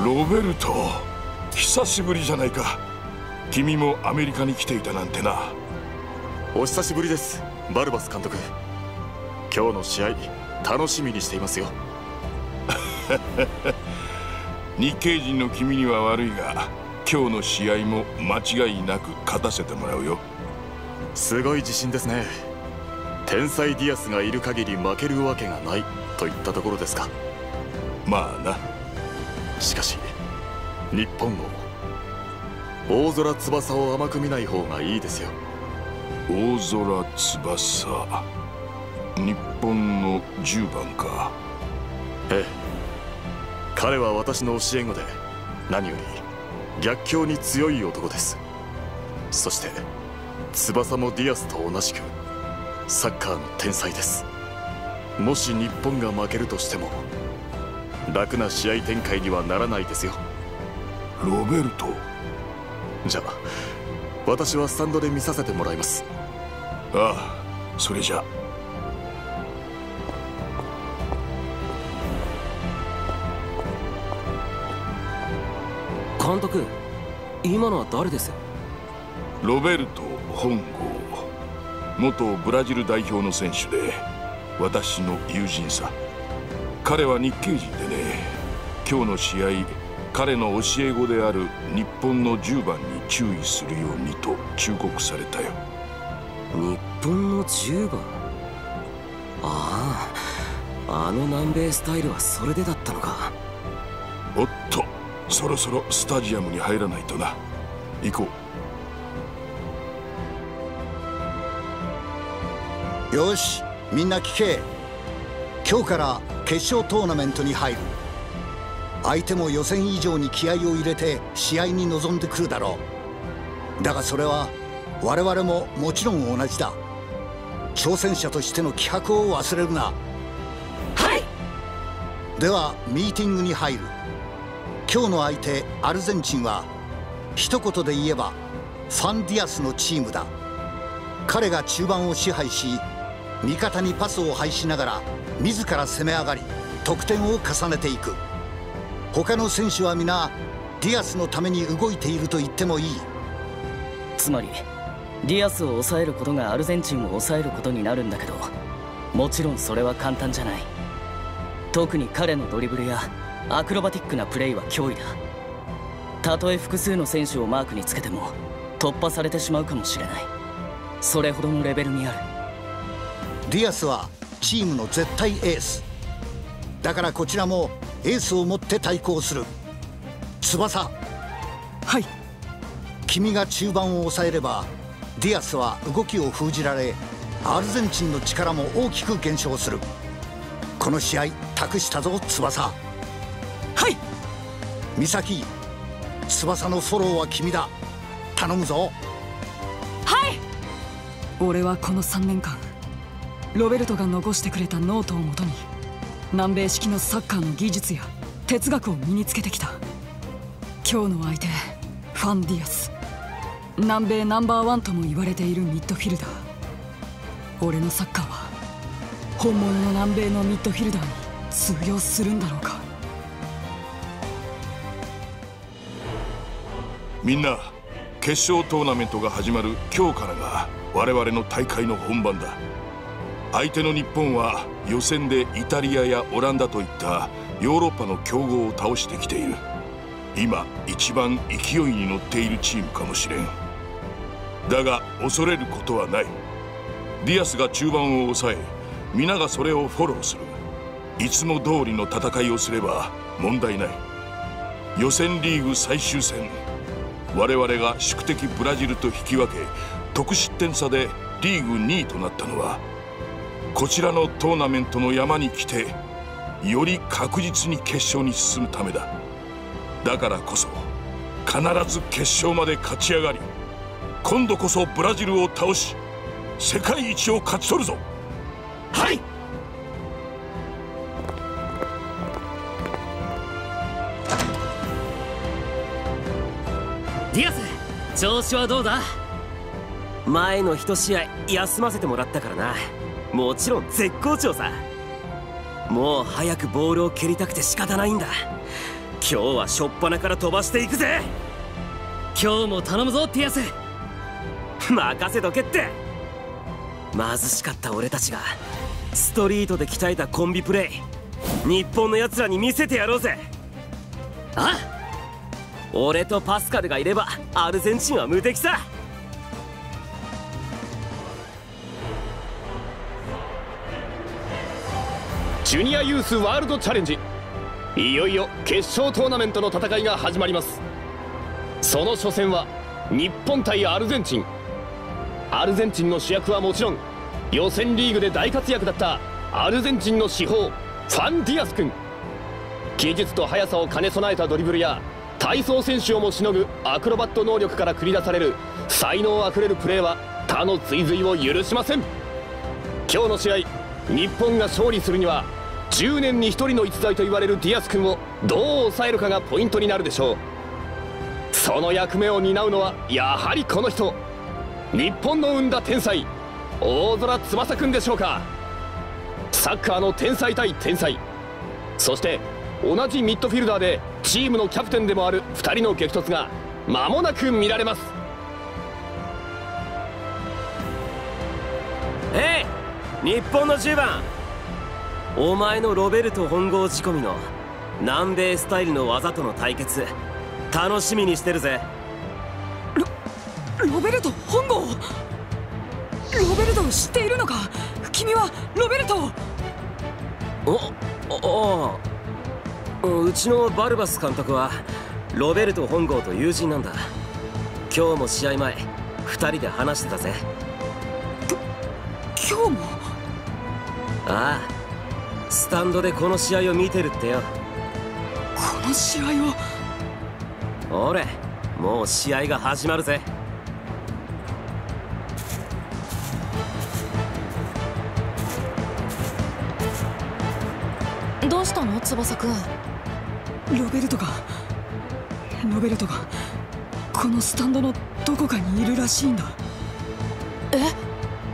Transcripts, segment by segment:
ロベルト、久しぶりじゃないか。君もアメリカに来ていたなんてな。 お久しぶりです、バルバス監督。今日の試合楽しみにしていますよ。 日系人の君には悪いが、今日の試合も間違いなく勝たせてもらうよ。 すごい自信ですね。天才ディアスがいる限り負けるわけがないといったところですか。 まあな。 しかし日本を、大空翼を甘く見ない方がいいですよ。 大空翼、日本の10番か。 ええ、彼は私の教え子で、何より逆境に強い男です。そして翼もディアスと同じくサッカーの天才です。もし日本が負けるとしても楽な試合展開にはならないですよ。 ロベルト。 じゃあ私はスタンドで見させてもらいます。 ああ、それじゃ。 監督、今のは誰です？ ロベルト本郷、元ブラジル代表の選手で私の友人さ。彼は日系人でね、今日の試合彼の教え子である日本の10番に注意するようにと忠告されたよ。 日本の10番。ああ、あの南米スタイルはそれでだったのか。 おっと、そろそろスタジアムに入らないとな。行こう。よし、みんな聞け。今日から決勝トーナメントに入る。相手も予選以上に気合を入れて試合に臨んでくるだろう。だがそれは我々ももちろん同じだ。挑戦者としての気迫を忘れるな。 はい。 ではミーティングに入る。今日の相手アルゼンチンは一言で言えばファン・ディアスのチームだ。彼が中盤を支配し、味方にパスを配しながら自ら攻め上がり得点を重ねていく。他の選手は皆ディアスのために動いていると言ってもいい。 つまりディアスを抑えることがアルゼンチンを抑えることになるんだけど、もちろんそれは簡単じゃない。特に彼のドリブルやアクロバティックなプレーは脅威だ。たとえ複数の選手をマークにつけても突破されてしまうかもしれない。それほどのレベルにある。 ディアスはチームの絶対エースだから、こちらもエースを持って対抗する。翼。 はい。 君が中盤を抑えればディアスは動きを封じられ、アルゼンチンの力も大きく減少する。この試合託したぞ翼。 はい。 美咲、翼のフォローは君だ。頼むぞ。 はい。俺はこの3年間ロベルトが残してくれたノートをもとに南米式のサッカーの技術や哲学を身につけてきた。今日の相手ファン・ディアス、南米ナンバーワンとも言われているミッドフィルダー。俺のサッカーは本物の南米のミッドフィルダーに通用するんだろうか。 みんな、決勝トーナメントが始まる今日からが我々の大会の本番だ。相手の日本は予選でイタリアやオランダといったヨーロッパの強豪を倒してきている。今一番勢いに乗っているチームかもしれん。だが恐れることはない。ディアスが中盤を抑え、皆がそれをフォローする。いつも通りの戦いをすれば問題ない。予選リーグ最終戦、我々が宿敵ブラジルと引き分け得失点差でリーグ2位となったのは、こちらのトーナメントの山に来てより確実に決勝に進むためだ。だからこそ必ず決勝まで勝ち上がり、今度こそブラジルを倒し世界一を勝ち取るぞ。 はい。 ディアス、調子はどうだ？ 前の一試合休ませてもらったからな。もちろん絶好調さ。もう早くボールを蹴りたくて仕方ないんだ。 今日は初っ端から飛ばしていくぜ。 今日も頼むぞティアス。 任せとけって。貧しかった俺たちがストリートで鍛えたコンビプレイ、日本のやつらに見せてやろうぜ。 あ、 俺とパスカルがいればアルゼンチンは無敵さ。 ジュニアユースワールドチャレンジ、いよいよ決勝トーナメントの戦いが始まります。その初戦は日本対アルゼンチン。アルゼンチンの主役はもちろん予選リーグで大活躍だったアルゼンチンの至宝ファン・ディアス君。技術と速さを兼ね備えたドリブルや体操選手をもしのぐアクロバット能力から繰り出される才能あふれるプレーは他の追随を許しません。今日の試合、日本が勝利するには10年に1人の逸材と言われるディアス君をどう抑えるかがポイントになるでしょう。その役目を担うのはやはりこの人、日本の生んだ天才大空翼君でしょうか。サッカーの天才対天才、そして同じミッドフィルダーでチームのキャプテンでもある2人の激突が間もなく見られます。 日本の10番、お前のロベルト本郷仕込みの南米スタイルの技との対決楽しみにしてるぜ。 ロベルト本郷、ロベルトを知っているのか。君はロベルト。 うちのバルバス監督はロベルト本郷と友人なんだ。今日も試合前2人で話してたぜ。 今日も？ ああ、スタンドでこの試合を見てるってよ。 この試合を？ 俺、もう試合が始まるぜ。 どうしたの翼くん。 ロベルトがこのスタンドのどこかにいるらしいんだ。 え？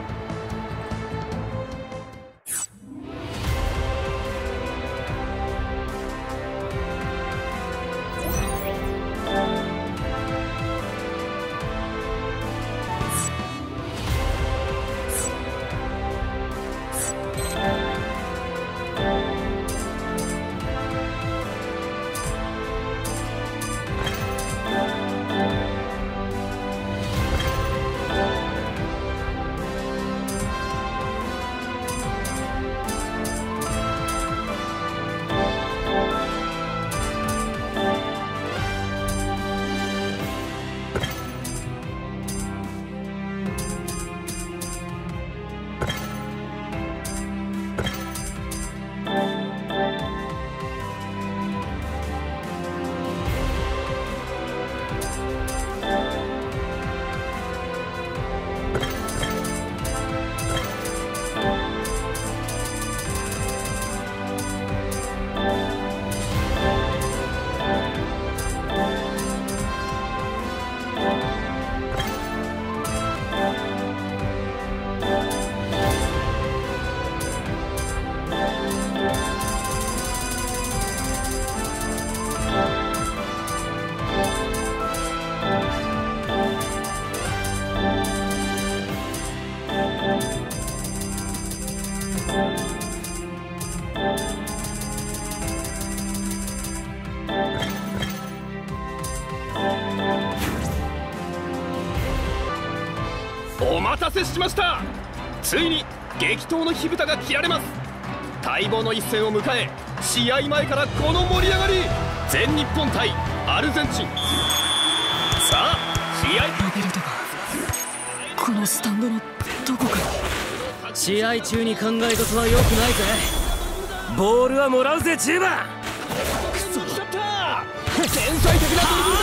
お待たせしました。ついに激闘の火蓋が切られます。待望の一戦を迎え、試合前からこの盛り上がり。全日本対アルゼンチン。さあ試合。 ロベルトがこのスタンドのどこかに。 試合中に考え事は良くないぜ。 ボールはもらうぜ10番。 くそ来ちゃった。天才的なドリブル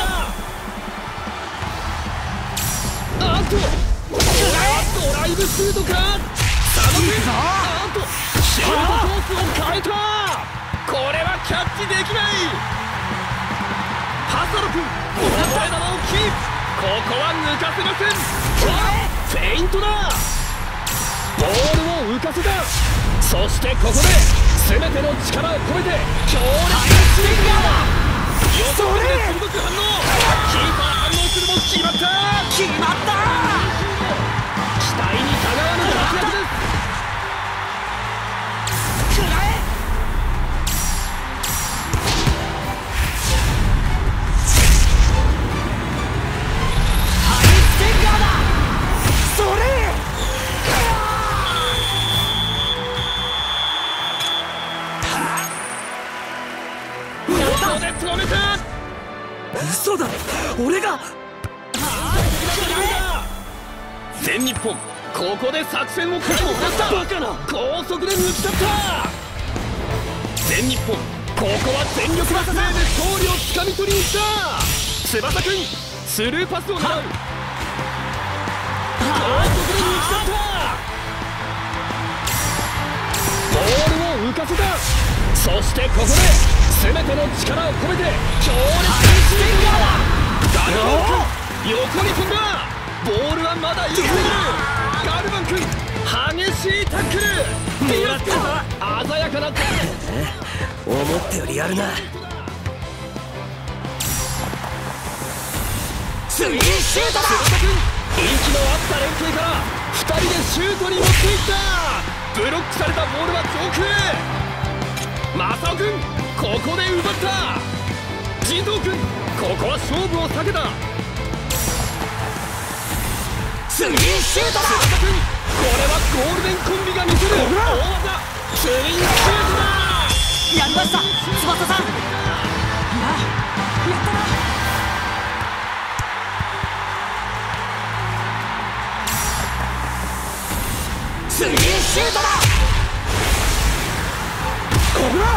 だ。ドライブシュートか。佐野君、なんとシュートコースを変えた。これはキャッチできない。ハサロ君、この替え玉をキープ。ここは抜かせません。フェイントだ。ボールを浮かせた。そしてここで全ての力を込めて強烈なスイングだ。 それ鋭く反応。キーパー反応するも決まった。 決まった。 期待にたがわぬ活躍です。 食らえ。ハイステンガーだ。それ。 ここで止めた。 嘘だ。俺が。 全日本ここで作戦を開始した。 バカな。 高速で抜き去った。全日本ここは全力のプレーで勝利をつかみ取りに来た。翼くんスルーパスを狙う。高速で抜き去った。ボールを浮かせた。そしてここで全ての力を込めて強烈なステンガーだ。ガルバン君横に飛んだ。ボールはまだ生きている。ガルバン君激しいタックル。ディアス君鮮やかな思ったよりやるな。ツインシュートだ。 翼君息の合った連携から2人でシュートに持っていった。ブロックされたボールは上空へ。マサオ君ここで奪った。ジトウ君ここは勝負を避けた。 ツインシュートだ。 翼君これはゴールデンコンビが見せる大技ツインシュートだ。 やりました翼さん。やったな。ツインシュートだ。こら。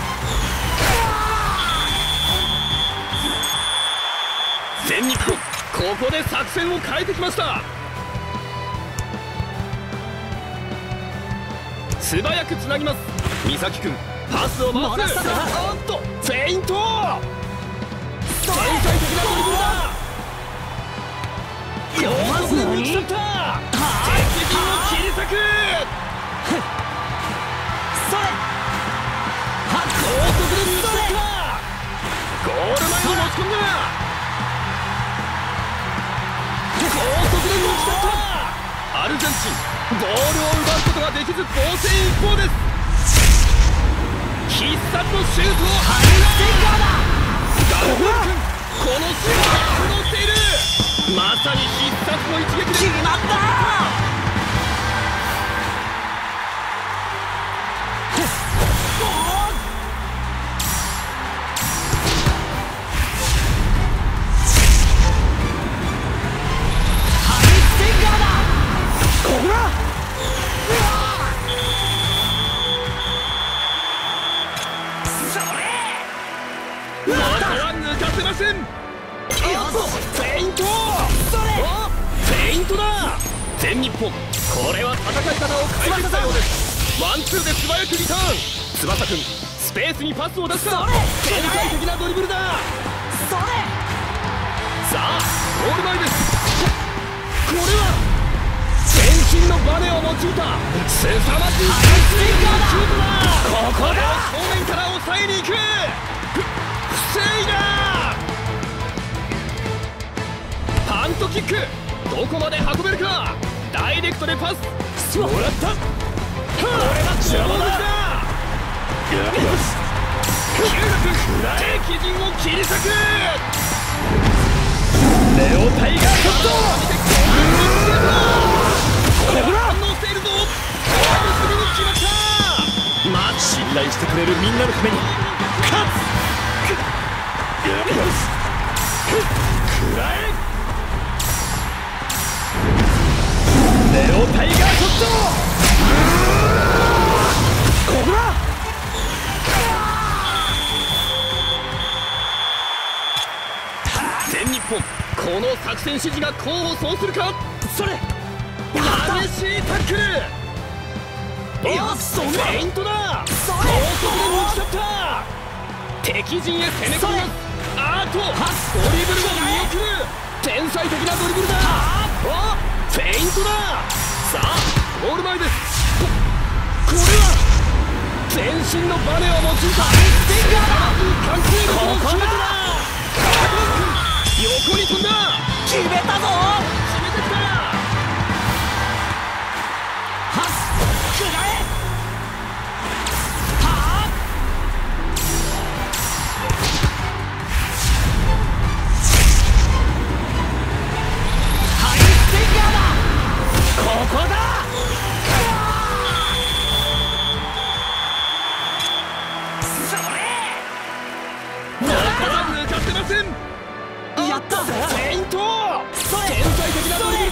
全日本ここで作戦を変えてきました。素早くつなぎます。美咲君パスを回す。おっとフェイント。天才的なドリブルだ。高速で抜き去った。敵陣を切り裂く。 それ。 高速で抜き去った。ゴール前に持ち込んだ。高速で抜き去った。アルゼンチンボールを奪うことができず防戦一方です。必殺のシュートをハイステンガーだ。ガルバン君このシュートが苦労している。まさに必殺の一撃で決まった。 フェイント。 それ。 フェイントだ。全日本これは戦い方を変えてきたようです。ワンツーで素早くリターン。翼くんスペースにパスを出した。天才的なドリブルだ。 それ。 さあゴール前です。これは全身のバネを用いた凄まじいシュートだ。ここで正面から抑えに行く。防いだ。パントキックどこまで運べるか。ダイレクトでパスもらった。これは邪魔だ。よし敵陣を切り裂く。レオタイガーショット。これは反応しているぞ。ゴールすぐに決まった。信頼してくれるみんなのために勝つ。よし食らえ。レオタイガーショット。こら。全日本この作戦指示が功を奏するか。 それ。 激しいタックル。フェイントだ。高速で抜き去った。敵陣へ攻め込みます。あーとドリブルを見送る。天才的なドリブルだ。フェイントだ。さあゴール前です。これは全身のバネを用いた完成度の決め手だ。 横に飛んだ。 決めたぞ。 決めてきた。 はっくらえ。ここだ。それ。 抜かってません。 やった。 フェイント。天才的なドリブルだ。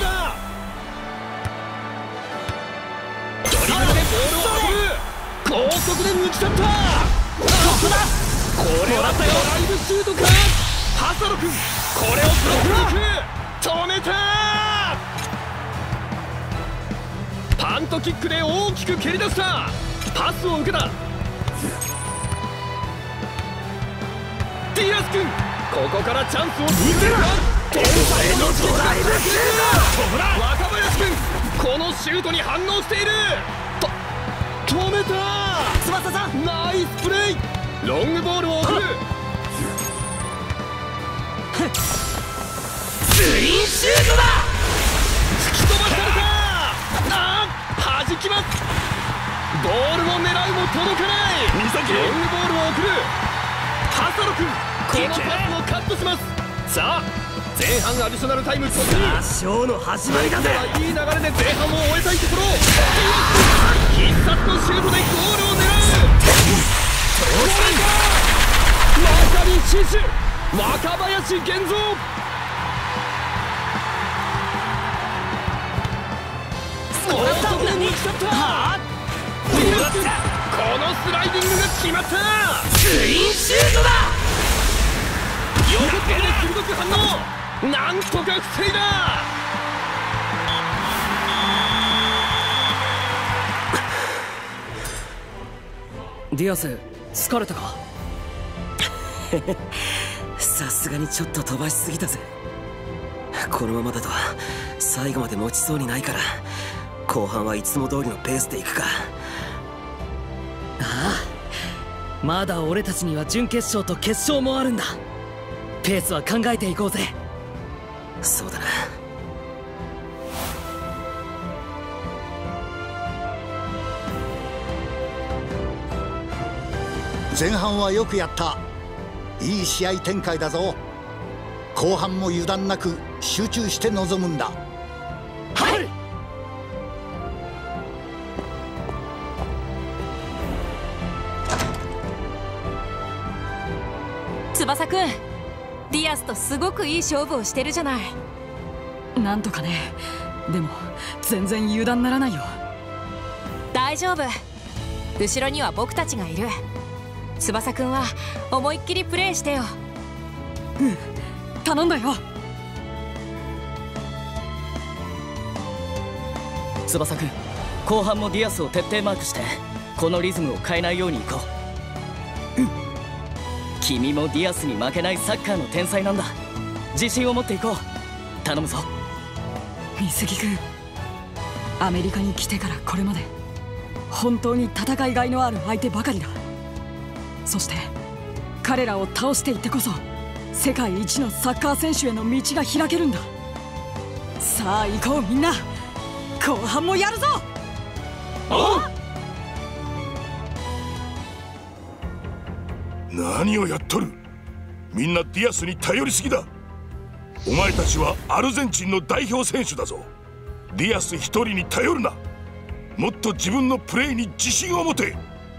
ドリブルでボールを運ぶ。高速で抜き去った。ここだ。これはドライブシュートか。ハサロ君、これをブロックに行く。止めた。パントキックで大きく蹴り出した。パスを受けた。ディアス君、ここからチャンスを作れるか。天才のドライブシュート。若林君、このシュートに反応している。止めた。 翼さん、 ナイスプレイ。ロングボールを送る。 ツインシュートだ。 突き飛ばされた。弾きます。ボールの狙いも届かない。ロングボールを送る。ハサロ君、このパスをカットします。さあ、前半アディショナルタイム突入。 ショーの始まりだぜ。 いい流れで前半を終えたいところ。必殺のシュートでゴールを狙う。まさに獅子、若林源三。このスライディングが決まった。 ツインシュートだ。 よく手で鋭く反応。なんとか防いだ。 ディアス、疲れたか。さすがにちょっと飛ばしすぎたぜ。このままだと最後まで持ちそうにないから、後半はいつも通りのペースでいくか。 ああ、まだ俺たちには準決勝と決勝もあるんだ。ペースは考えていこうぜ。 そうだな。 前半はよくやった。いい試合展開だぞ。後半も油断なく集中して臨むんだ。 はい。 翼くん、ディアスとすごくいい勝負をしてるじゃない。 なんとかね。でも全然油断ならないよ。 大丈夫、後ろには僕たちがいる。翼くんは思いっきりプレーしてよ。 うん、頼んだよ。 翼くん、後半もディアスを徹底マークして、このリズムを変えないようにいこう。うん、君もディアスに負けないサッカーの天才なんだ。自信を持っていこう。頼むぞ。 美杉君、アメリカに来てからこれまで本当に戦いがいのある相手ばかりだ。そして彼らを倒していってこそ世界一のサッカー選手への道が開けるんだ。さあ行こうみんな、後半もやるぞ。 何をやっとる。みんなディアスに頼りすぎだ。お前たちはアルゼンチンの代表選手だぞ。ディアス一人に頼るな。もっと自分のプレーに自信を持て。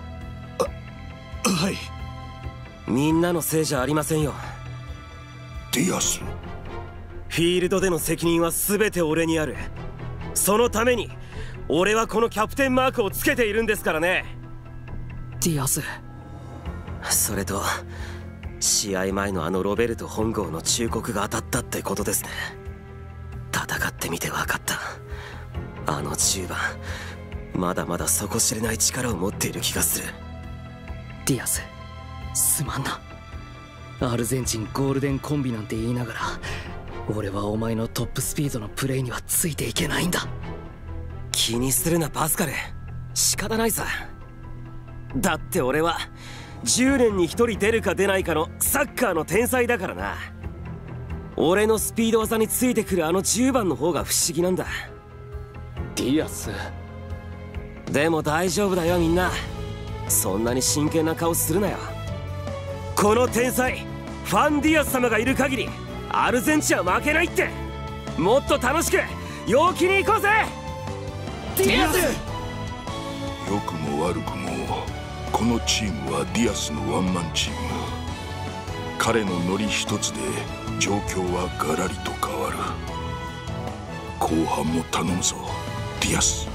はい。みんなのせいじゃありませんよ。 ディアス、 フィールドでの責任は全て俺にある。そのために俺はこのキャプテンマークをつけているんですからね。 ディアス、 それと試合前のあのロベルト本郷の忠告が当たったってことですね。戦ってみて分かった。あの10番、まだまだ底知れない力を持っている気がする。 ディアス、すまんな。アルゼンチンゴールデンコンビなんて言いながら、俺はお前のトップスピードのプレーにはついていけないんだ。 気にするなパスカル、仕方ないさ。だって俺は 10年に1人出るか出ないかのサッカーの天才だからな。俺のスピード技についてくるあの10番の方が不思議なんだ。 ディアス。 でも大丈夫だよみんな。そんなに真剣な顔するなよ。この天才ファン・ディアス様がいる限りアルゼンチンは負けないって。もっと楽しく陽気に行こうぜディアス。 良くも悪くもこのチームはディアスのワンマンチーム。彼のノリ一つで状況はガラリと変わる。後半も頼むぞディアス。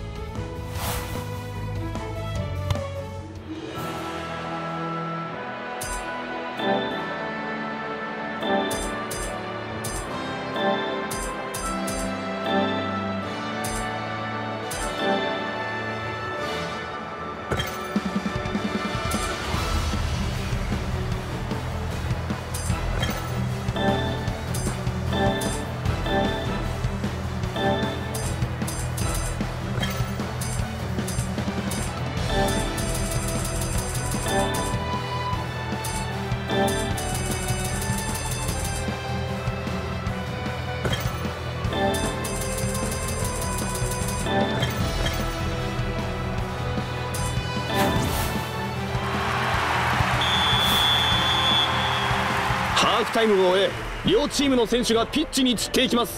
ハーフタイムを終え、両チームの選手がピッチに散っていきます。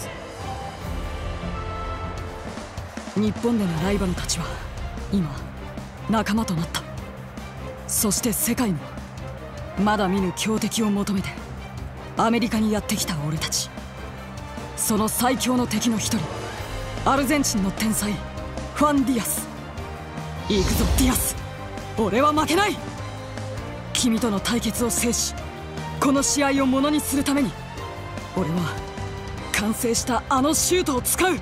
日本でのライバルたちは今仲間となった。そして世界もまだ見ぬ強敵を求めてアメリカにやってきた俺たち。その最強の敵の一人、アルゼンチンの天才ファン・ディアス。行くぞディアス、俺は負けない。君との対決を制しこの試合をものにするために俺は完成したあのシュートを使う。 日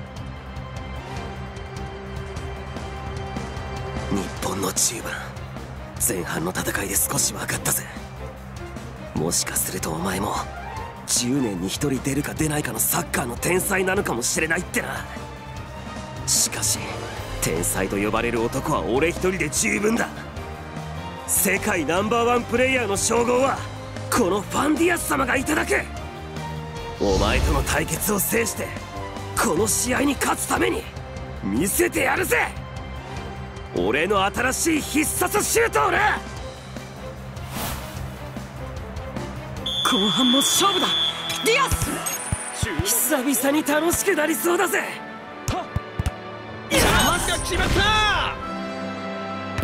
本の10番、前半の戦いで少し分かったぜ。もしかするとお前も10年に1人出るか出ないかのサッカーの天才なのかもしれないってな。しかし天才と呼ばれる男は俺一人で十分だ。世界ナンバー1プレイヤーの称号はこのファン・ディアス様がいただく。お前との対決を制してこの試合に勝つために見せてやるぜ、俺の新しい必殺シュートをな。 後半も勝負だディアス。 久々に楽しくなりそうだぜ。 パスが決まった。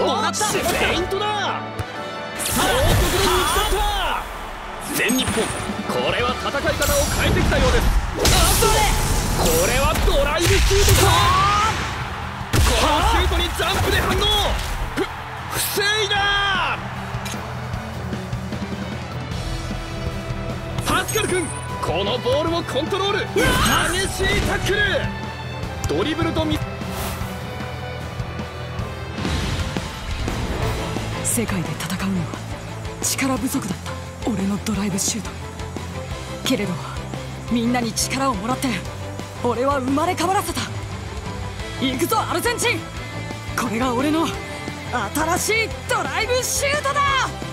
おっしフェイントだ。高速で打ち取った。全日本、これは戦い方を変えてきたようです。これはドライブシュートか。このシュートにジャンプで反応。防いだ。パスカル君、このボールをコントロール。激しいタックル。ドリブルと世界で戦うのは力不足だった俺のドライブシュート。けれどみんなに力をもらって俺は生まれ変わらせた。行くぞアルゼンチン、これが俺の新しいドライブシュートだ。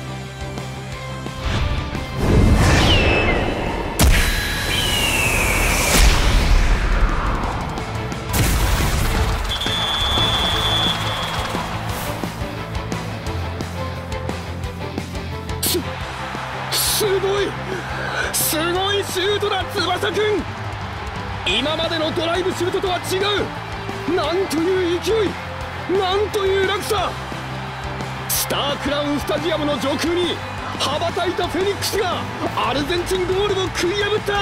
すごいシュートだ翼くん。今までのドライブシュートとは違う。なんという勢い、なんという落差。スタークラウンスタジアムの上空に羽ばたいたフェニックスがアルゼンチンゴールを食い破った。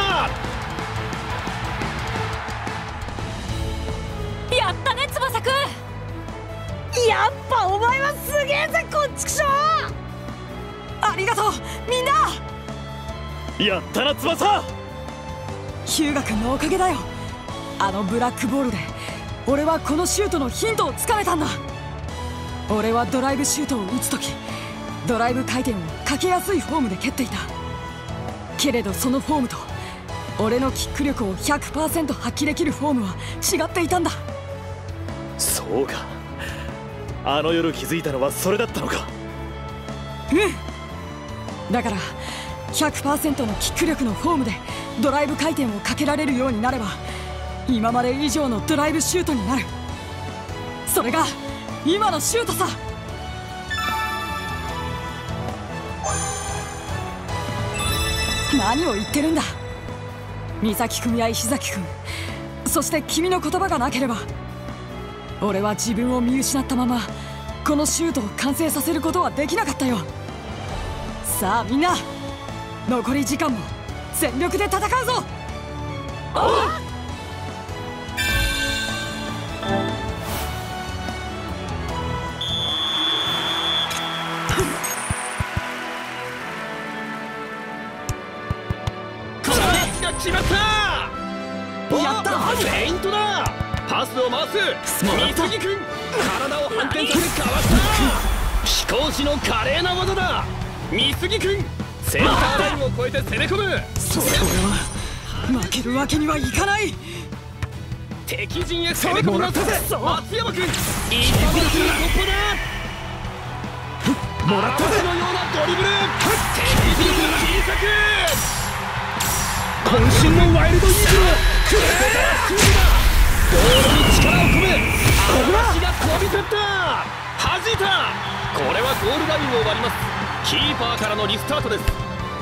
やったね翼くん。 やっぱお前はすげえぜこっちくしょう。ありがとうみんな。 やったな翼。 ヒューガ君のおかげだよ。あのブラックボールで俺はこのシュートのヒントをつかめたんだ。俺はドライブシュートを打つときドライブ回転をかけやすいフォームで蹴っていた。けれどそのフォームと俺のキック力を 100% 発揮できるフォームは違っていたんだ。 そうか、あの夜気づいたのはそれだったのか。 だから 100% のキック力のフォームでドライブ回転をかけられるようになれば今まで以上のドライブシュートになる。それが今のシュートさ。何を言ってるんだ。美咲君や石崎君、そして君の言葉がなければ俺は自分を見失ったままこのシュートを完成させることはできなかったよ。さあみんな、残り時間も全力で戦うぞ。 決まった。やった。フェイントだ。パスを回す。三杉君、体を反転させかわした。飛行士の華麗な技だ。三杉君、センターラインを越えて攻め込む。 それは負けるわけにはいかない。 敵陣へ攻め込みなさせ。松山君、一発で突破だ。もらったぜ。のようなドリブル。敵陣の小さく。渾身のワイルドイーグル。ゴールに力を込め、足が飛び立った。弾いた。これはゴールラインを割ります。キーパーからのリスタートです。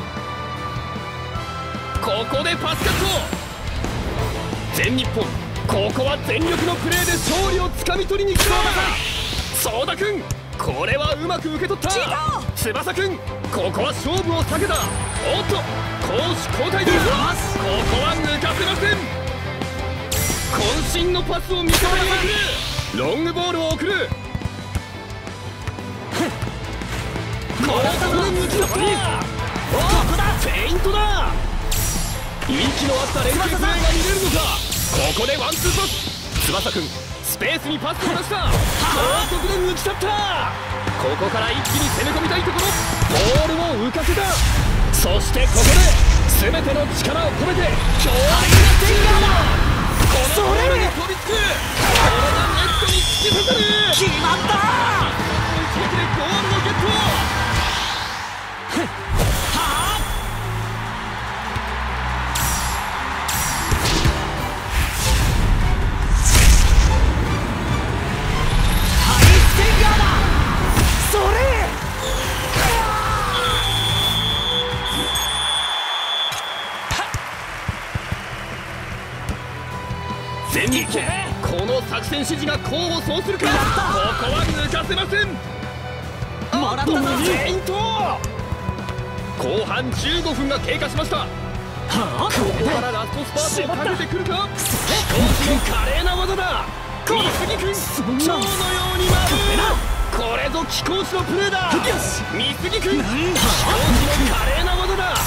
ここでパスカット。全日本、ここは全力のプレーで勝利をつかみ取りに来そうだ。ソーダ君、これはうまく受け取った。翼君、ここは勝負を避けた。おっと、攻守交代です。ここは抜かせません。渾身のパスを味方に送る。ロングボールを送る。これ抜き取った。フェイントだ。息の合った連携プレーが見れるのか。ここでワンツーパス。翼君、スペースにパスを出した。高速で抜き去った。ここから一気に攻め込みたいところ。ボールを浮かせた。そしてここで全ての力を込めて強烈なセンターだ。このボールに飛びつく。これがネットに突き刺さる。決まった。一撃でゴールをゲット。はあ。ハイステンガーだ。それ。全日本、この作戦指示が功を奏するか。ここは抜かせません。もらったぞ。フェイント。後半15分が経過しました。ここからラストスパートをかけてくるか。飛行士の華麗な技だ。三杉君、蝶のように舞う。これぞ飛行士のプレーだ。三杉君、飛行士の華麗な技だ。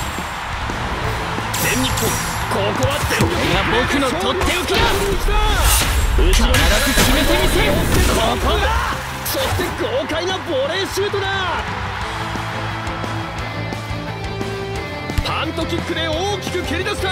全日本、ここは全力が僕のとっておきだ。必ず決めてみせる。ここだ。そして豪快なボレーシュートだ。パントキックで大きく蹴り出した。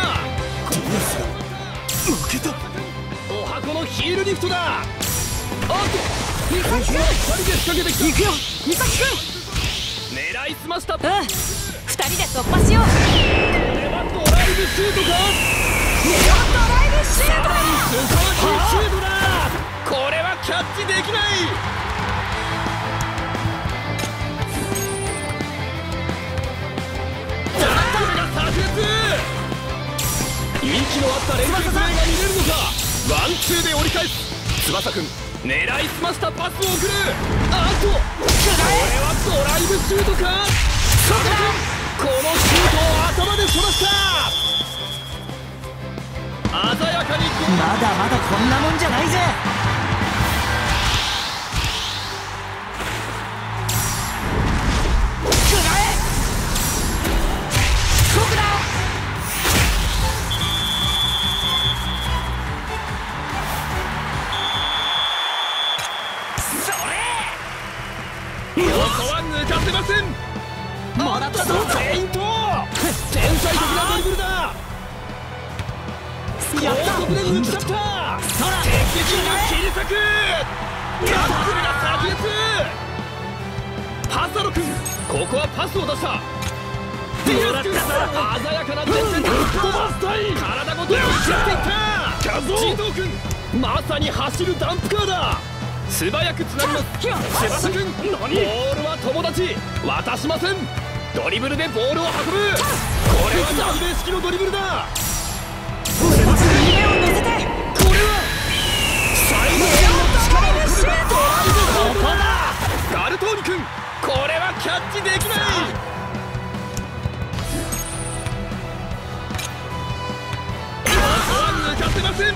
負けた。お箱のヒールリフトだ。おっと、三崎君、2人で仕掛けてきた。行くよ三崎君。狙いすました。2 人で突破しよう。 これはドライブシュートか。 ドライブシュートだ。 すさまじいシュートだ。これはキャッチできない。ダンクが炸裂。息の合った連携プレーが見れるのか。ワンツーで折り返す。翼くん、狙いすましたパスを送る。あっと、これはドライブシュートか。翼くん、このシュートを頭でそらした。鮮やかにまだまだこんなもんじゃないぜ。 ここは抜かせません。もらったぞ。フェイント。天才的なドリブルだ。高速で抜き去った。敵陣が切り裂く。タックルが炸裂。パサロ君、 ここはパスを出した。ディアス君、鮮やかな前線で飛ばしたい。体ごと押し切っていった。ジートー君、まさに走るダンプカーだ。素早くつなぎます。翼君、ボールは友達渡しません。ドリブルでボールを運ぶ。これは南米式のドリブルだ。 俺たちに夢を乗せて。 これは最後の力を込めたドライブここだ。ガルトーニ君、これはキャッチできない。ここは抜かせません。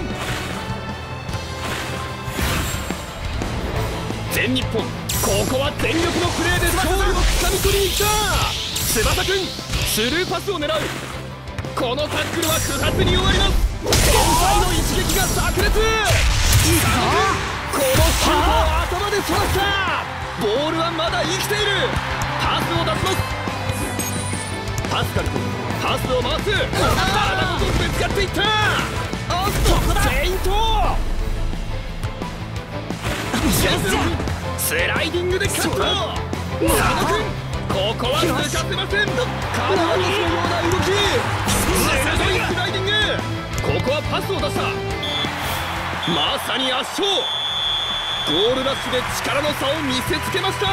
全日本、ここは全力のプレーで勝利をつかみ取りに来た。翼君、スルーパスを狙う。このタックルは不発に終わります。天才の一撃が炸裂。このシュートを頭でそらした。ボールはまだ生きている。パスを出します。パスカル君、パスを回す。体ごとぶつかっていった。おっと、フェイント。ジェンス君、スライディングでカット。佐野君、ここは抜かせません。カラーのような動き。鋭いスライディング。ここはパスを出した。まさに圧勝。ゴールラッシュで力の差を見せつけました。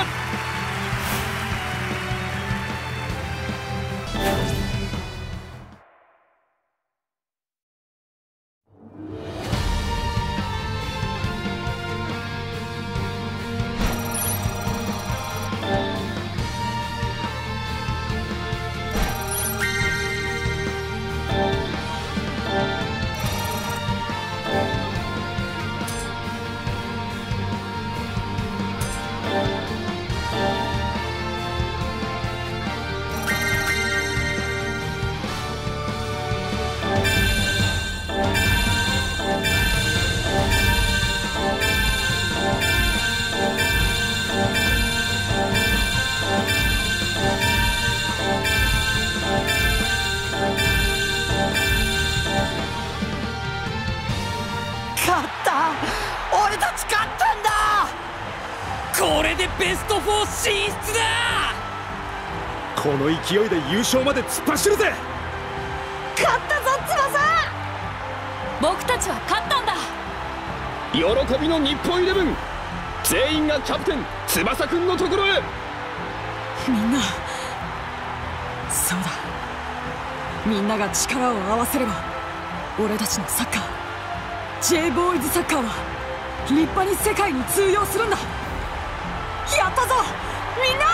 勝った。俺たち勝ったんだ。これでベスト4進出だ。 この勢いで優勝まで突っ走るぜ。 勝ったぞ翼。 僕たちは勝ったんだ。 喜びの日本イレブン、全員がキャプテン翼くんのところへ。 みんな、そうだ、みんなが力を合わせれば俺たちのサッカー、 J ボーイズサッカーは立派に世界に通用するんだ。やったぞみんな。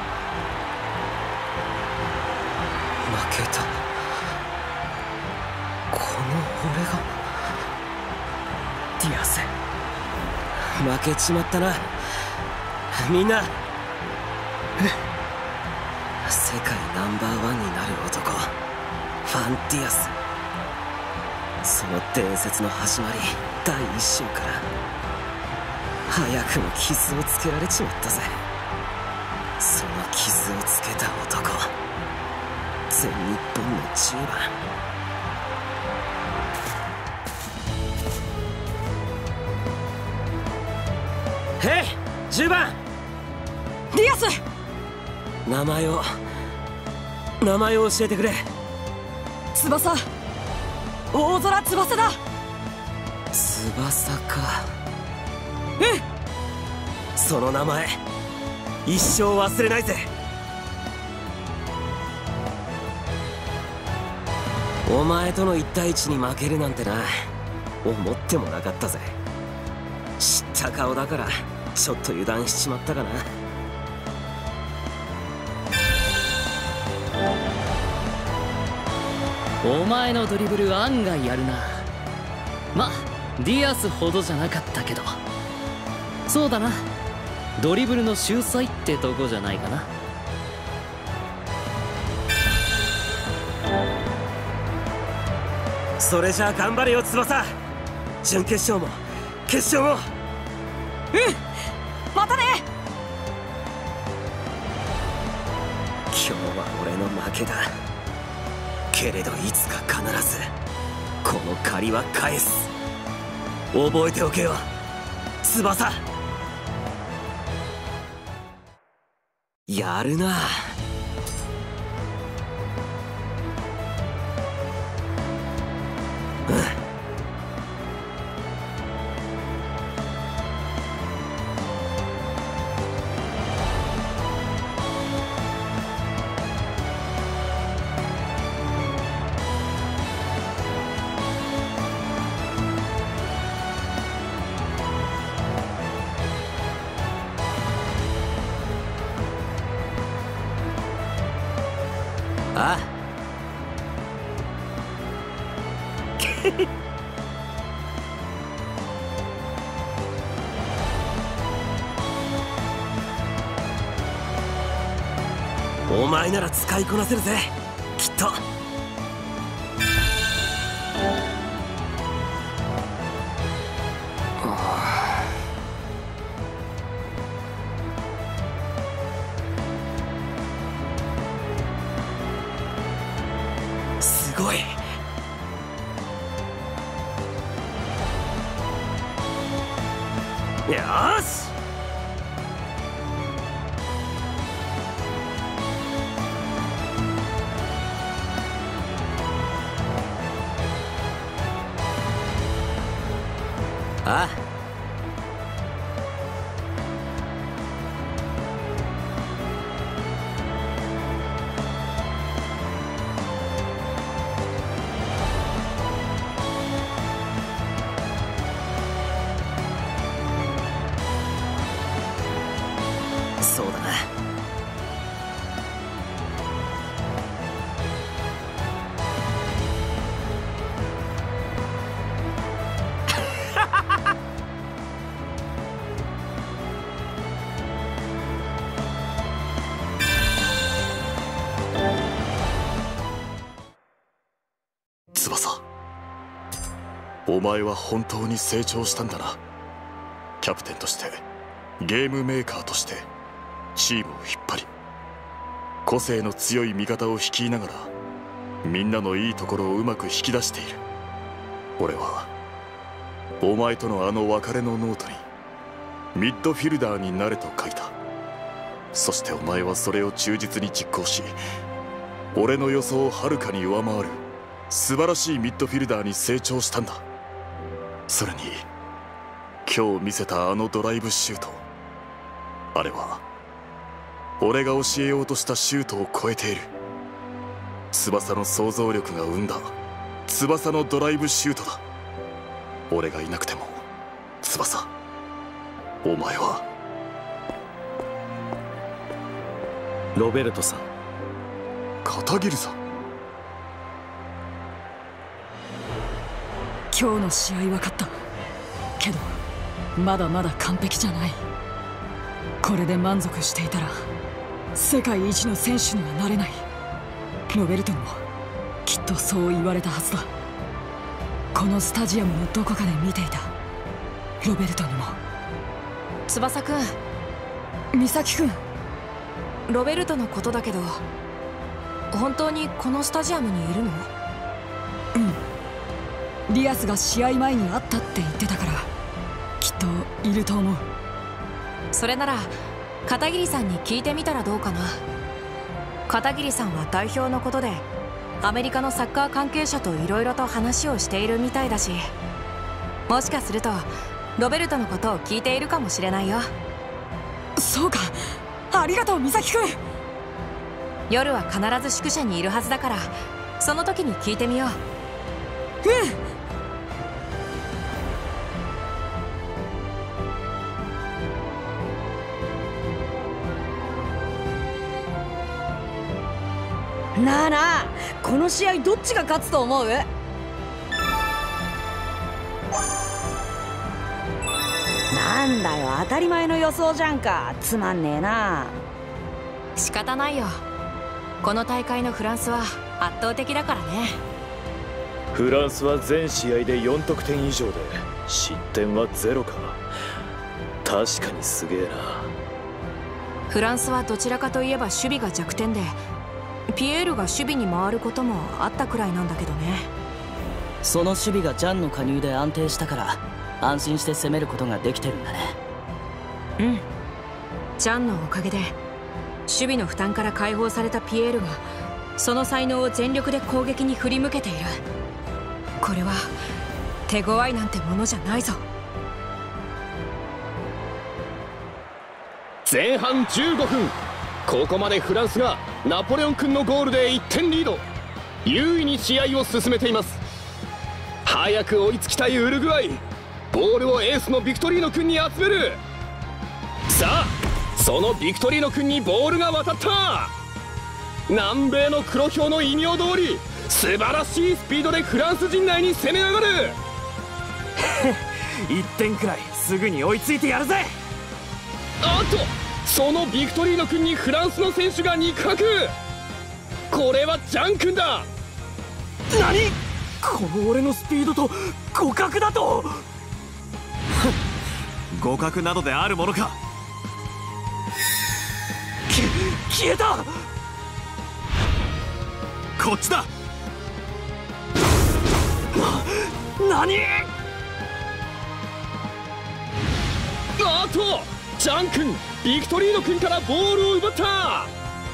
負けた。この俺がディアス、負けちまったな。みんな、世界ナンバー1になる男、ファンディアス。その伝説の始まり、第一章から早くも傷をつけられちまったぜ。その傷をつけた男、全日本の10番。へい、10番ディアス。 名前を教えてくれ。 翼、大空翼だ。 翼か。 うん、 その名前一生忘れないぜ。お前との1対1に負けるなんてな、思ってもなかったぜ。知った顔だからちょっと油断しちまったかな。 お前のドリブル案外やるな。ま、ディアスほどじゃなかったけど、そうだな、ドリブルの秀才ってとこじゃないかな。 それじゃあ頑張れよ翼。準決勝も決勝も。 またね。 今日は俺の負けだけれど、いつか必ずこの借りは返す。覚えておけよ翼。 やるな。ああお前なら使いこなせるぜ、きっと。すごい。よし。ああそうだな。 翼、お前は本当に成長したんだな。キャプテンとして、ゲームメーカーとして、チームを引っ張り、個性の強い味方を率いながらみんなのいいところをうまく引き出している。俺はお前とのあの別れのノートにミッドフィルダーになれと書いた。そしてお前はそれを忠実に実行し、俺の予想をはるかに上回る素晴らしいミッドフィルダーに成長したんだ。それに今日見せたあのドライブシュート、あれは俺が教えようとしたシュートを超えている。翼の想像力が生んだ翼のドライブシュートだ。俺がいなくても翼、お前は。 ロベルトさん、 片桐さん。 今日の試合分かったけど、まだまだ完璧じゃない。これで満足していたら世界一の選手にはなれない。ロベルトにもきっとそう言われたはずだ。このスタジアムのどこかで見ていた。ロベルトにも。 翼くん、 美咲くん、 ロベルトのことだけど、本当にこのスタジアムにいるの？ うん、ディアスが試合前に会ったって言ってたから、きっといると思う。 それなら片桐さんに聞いてみたらどうかな。片桐さんは代表のことでアメリカのサッカー関係者といろいろと話をしているみたいだし、もしかするとロベルトのことを聞いているかもしれないよ。 そうか、ありがとう美咲くん。 夜は必ず宿舎にいるはずだから、その時に聞いてみよう。 なあなあ、この試合どっちが勝つと思う？なんだよ、当たり前の予想じゃんか。つまんねえな。 仕方ないよ、この大会のフランスは圧倒的だからね。 フランスは全試合で4得点以上で失点は0か。確かにすげえな。 フランスはどちらかといえば守備が弱点で、ピエールが守備に回ることもあったくらいなんだけどね。 その守備がジャンの加入で安定したから安心して攻めることができてるんだね。 うん、ジャンのおかげで備の負担から解放されたピエールがその才能を全力で攻撃に振り向けている。これは手強いなんてものじゃないぞ。 前半15分、ここまでフランスがナポレオン君のゴールで1点リード、優位に試合を進めています。早く追いつきたいウルグアイ、ボールをエースのビクトリーノ君に集める。さあ、そのビクトリーノ君にボールが渡った。南米の黒豹の異名通り、素晴らしいスピードでフランス陣内に攻め上がる。 1点くらいすぐに追いついてやるぜ。 あっと、そのビクトリーノ君にフランスの選手が肉薄。これはジャン君だ。 何、この俺のスピードと互角だと。互角などであるものか。消えた。こっちだ。何。 あっと、ジャン君、ビクトリーノ君からボールを奪った。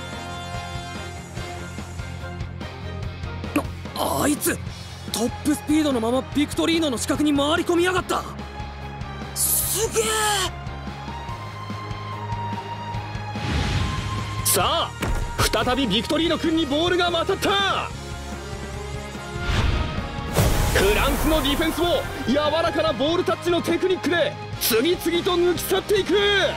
あいつトップスピードのままビクトリーノの死角に回り込みやがった。すげえ。 さあ、再びビクトリーノ君にボールが渡った。フランスのディフェンスを柔らかなボールタッチのテクニックで次々と抜き去っていく。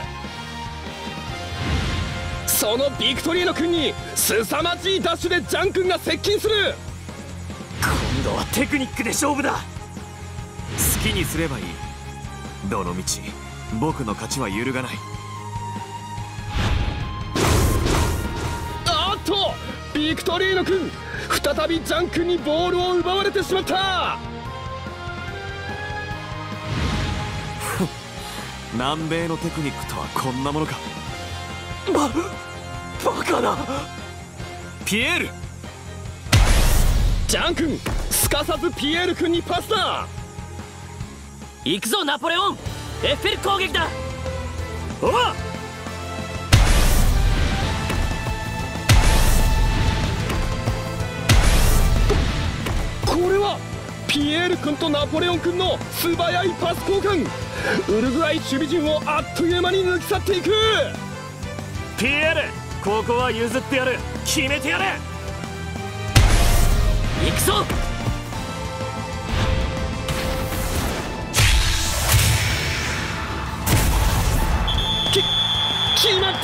そのビクトリーノ君に凄まじいダッシュでジャン君が接近する。 今度はテクニックで勝負だ。好きにすればいい。どのみち僕の勝ちは揺るがない。 あっと、ビクトリーノ君、再びジャン君にボールを奪われてしまった。 南米のテクニックとはこんなものか。バカだ。ピエール。 ジャン君、すかさずピエール君にパスだ。 行くぞナポレオン、エッフェル攻撃だ。 おう。 これはピエール君とナポレオン君の素早いパス交換。ウルグアイ守備陣をあっという間に抜き去っていく。 ピエール、ここは譲ってやる。決めてやれ。 行くぞ。 決まった。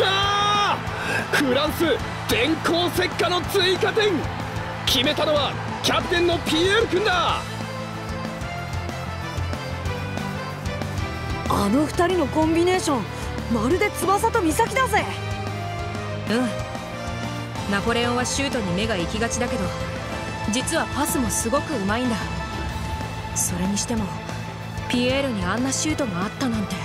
フランス電光石火の追加点。決めたのはキャプテンのピエール君だ。 あの二人のコンビネーション、まるで翼と岬だぜ。 ナポレオンはシュートに目が行きがちだけど、実はパスもすごくうまいんだ。それにしてもピエールにあんなシュートがあったなんて。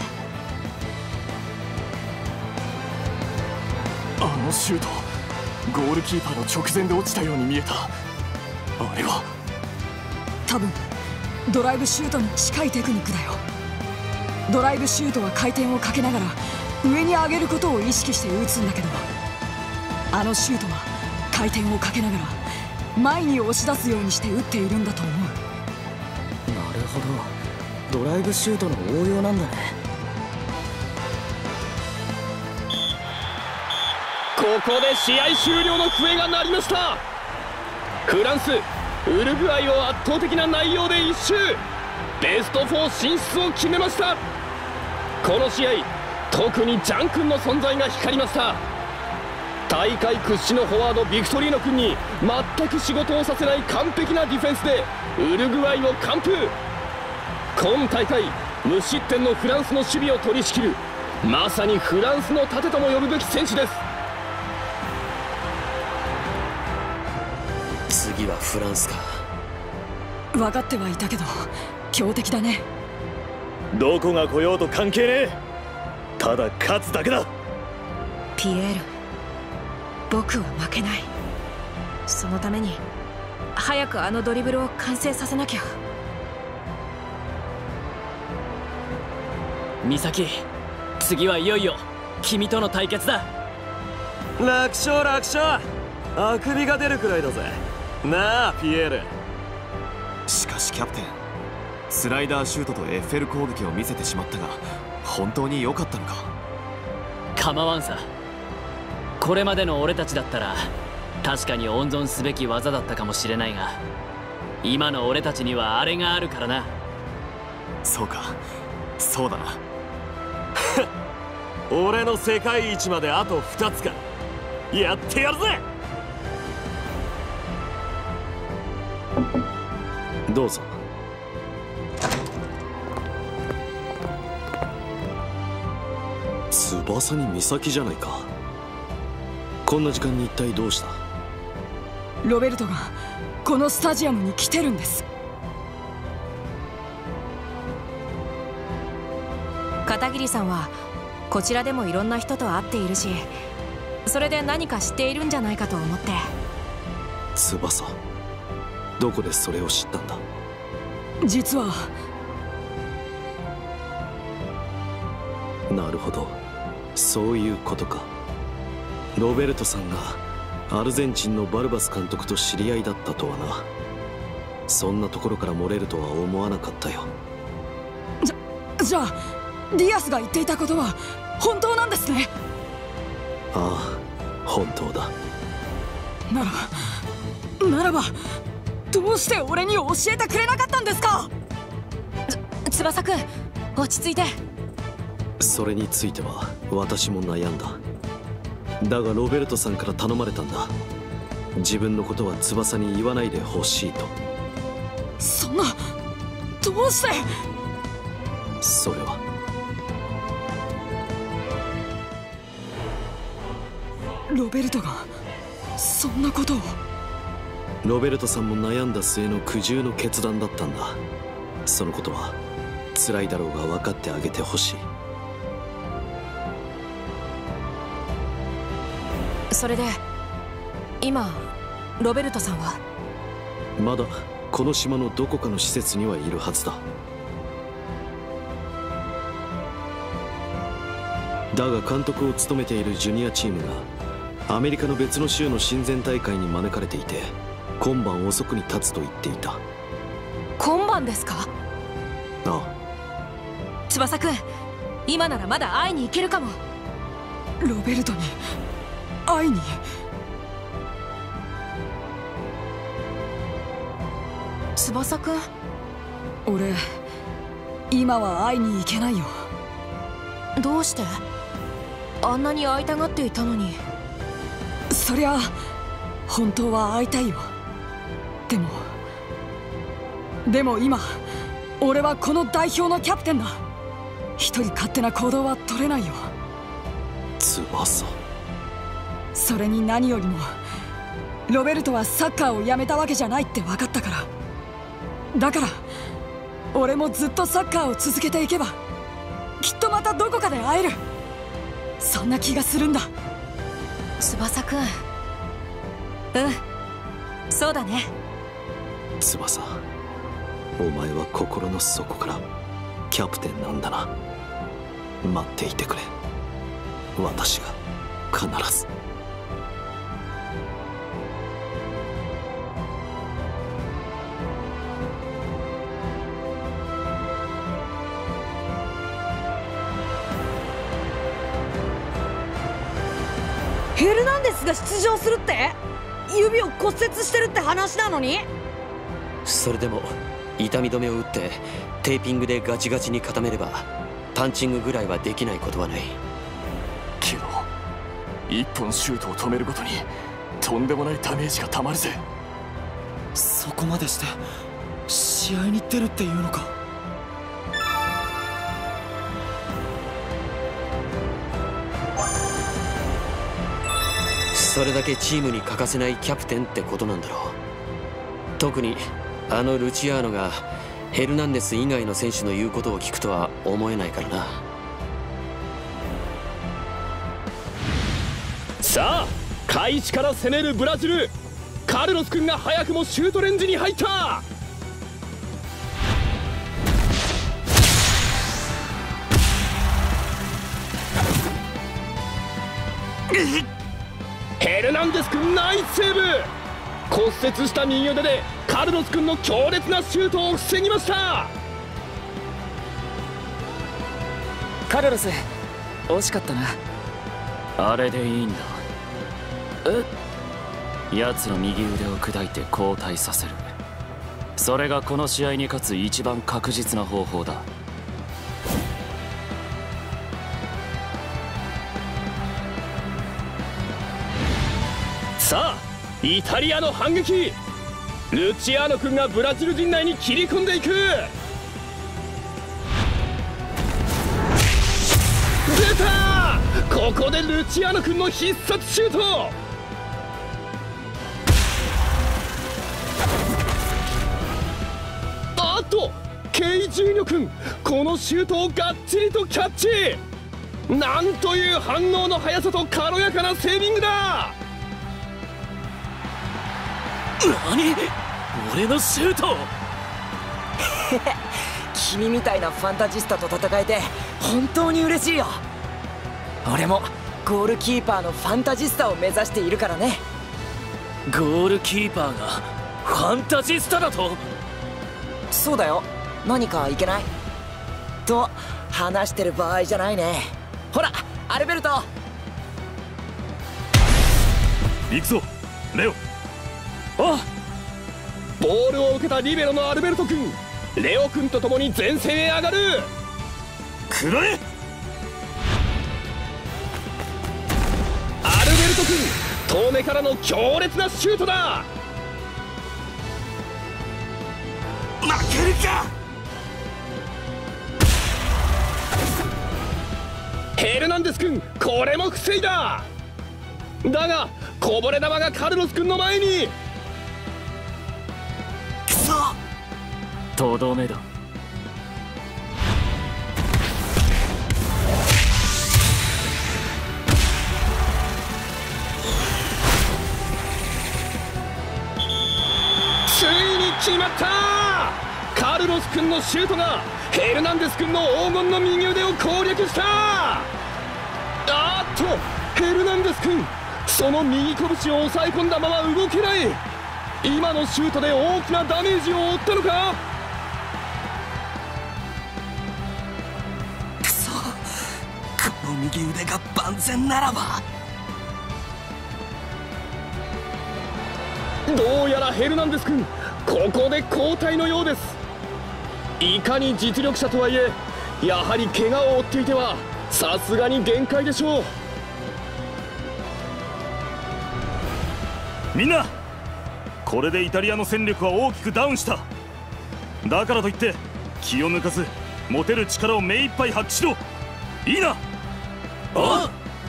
あのシュート、ゴールキーパーの直前で落ちたように見えた。あれは多分ドライブシュートに近いテクニックだよ。ドライブシュートは回転をかけながら上に上げることを意識して打つんだけど、あのシュートは回転をかけながら前に押し出すようにして打っているんだと思う。 なるほど、ドライブシュートの応用なんだね。 ここで試合終了の笛が鳴りました。フランス、ウルグアイを圧倒的な内容で一蹴、ベスト4進出を決めました。この試合、特にジャン君の存在が光りました。大会屈指のフォワードビクトリーノ君に全く仕事をさせない完璧なディフェンスでウルグアイを完封。今大会無失点のフランスの守備を取り仕切る、まさにフランスの盾とも呼ぶべき選手です。 次はフランスか。 分かってはいたけど強敵だね。 どこが来ようと関係ねえ。ただ勝つだけだ。 ピエール、僕は負けない。そのために早くあのドリブルを完成させなきゃ。 ミサキ、次はいよいよ君との対決だ。 楽勝楽勝。あくびが出るくらいだぜなあピエール。しかしキャプテン、スライダーシュートとエッフェル攻撃を見せてしまったが本当に良かったのか。 構わんさ。これまでの俺たちだったら確かに温存すべき技だったかもしれないが、今の俺たちにはあれがあるからな。 そうか、そうだな俺の世界一まであと2つか。やってやるぜ。 どうぞ。翼に岬じゃないか。こんな時間に一体どうした？ ロベルトがこのスタジアムに来てるんです。 片桐さんはこちらでもいろんな人と会っているし、それで何か知っているんじゃないかと思って。 翼、どこでそれを知ったんだ？ 実は。 なるほど、そういうことか。ロベルトさんがアルゼンチンのバルバス監督と知り合いだったとはな。そんなところから漏れるとは思わなかったよ。 じゃあディアスが言っていたことは本当なんですね。 ああ、本当だ。 ならばどうして俺に教えてくれなかったんですか？ 翼くん、落ち着いて。 それについては私も悩んだ。だがロベルトさんから頼まれたんだ。自分のことは翼に言わないでほしいと。 そんな、どうして？ それはロベルトがそんなことを。 ロベルトさんも悩んだ末の苦渋の決断だったんだ。そのことは辛いだろうが分かってあげてほしい。 それで今ロベルトさんは？ まだこの島のどこかの施設にはいるはずだ。だが監督を務めているジュニアチームがアメリカの別の州の親善大会に招かれていて、今晩遅くに立つと言っていた。 今晩ですか？ ああ。 翼くん、今ならまだ会いに行けるかも。 ロベルトに会いに？ 翼くん、 俺今は会いに行けないよ。 どうして？あんなに会いたがっていたのに。 そりゃ本当は会いたいよ。でも今俺はこの代表のキャプテンだ。一人勝手な行動は取れないよ。 翼。 それに何よりもロベルトはサッカーをやめたわけじゃないって分かったから。だから俺もずっとサッカーを続けていけばきっとまたどこかで会える、そんな気がするんだ。 翼くん、そうだね。 翼、お前は心の底からキャプテンなんだな。待っていてくれ。私が必ず。 ヘルナンデスが出場するって？指を骨折してるって話なのに？ それでも痛み止めを打ってテーピングでガチガチに固めればパンチングぐらいはできないことはない。 けど一本シュートを止めるごとにとんでもないダメージがたまるぜ。 そこまでして試合に出るっていうのか。 それだけチームに欠かせないキャプテンってことなんだろう。特にあのルチアーノがヘルナンデス以外の選手の言うことを聞くとは思えないからな。 さあ開始から攻めるブラジル。カルロス君が早くもシュートレンジに入った。 ヘルナンデス君ナイスセーブ。骨折した右腕でカルロス君の強烈なシュートを防ぎました。 カルロス、惜しかったな。 あれでいいんだ。奴の右腕を砕いて交代させる。それがこの試合に勝つ一番確実な方法だ。 さあイタリアの反撃。ルチアーノ君がブラジル陣内に切り込んでいく。出た。ここでルチアーノ君の必殺シュート。あっとケイ・ジューニョ君、このシュートをがっちりとキャッチ。なんという反応の速さと軽やかなセービングだ。 何？俺のシュート君みたいなファンタジスタと戦えて本当に嬉しいよ。俺もゴールキーパーのファンタジスタを目指しているからね。 ゴールキーパーがファンタジスタだと？ そうだよ。何かいけないと話してる場合じゃないね。ほらアルベルト。 行くぞレオ。 あ、ボールを受けたリベロのアルベルト君、レオ君と共に前線へ上がる。 くらえ。 アルベルト君、遠目からの強烈なシュートだ。 負けるか。 ヘルナンデス君、これも防いだ。だがこぼれ球がカルロス君の前に。 とどめだ。 ついに決まった。カルロス君のシュートがヘルナンデス君の黄金の右腕を攻略した。あっとヘルナンデス君、その右拳を押さえ込んだまま動けない。今のシュートで大きなダメージを負ったのか。 くそ、この右腕が万全ならば。 どうやらヘルナンデス君、ここで交代のようです。いかに実力者とはいえ、やはり怪我を負っていてはさすがに限界でしょう。 みんな、これでイタリアの戦力は大きくダウンした。だからといって気を抜かず持てる力を目いっぱい発揮しろ。いいな。あっ、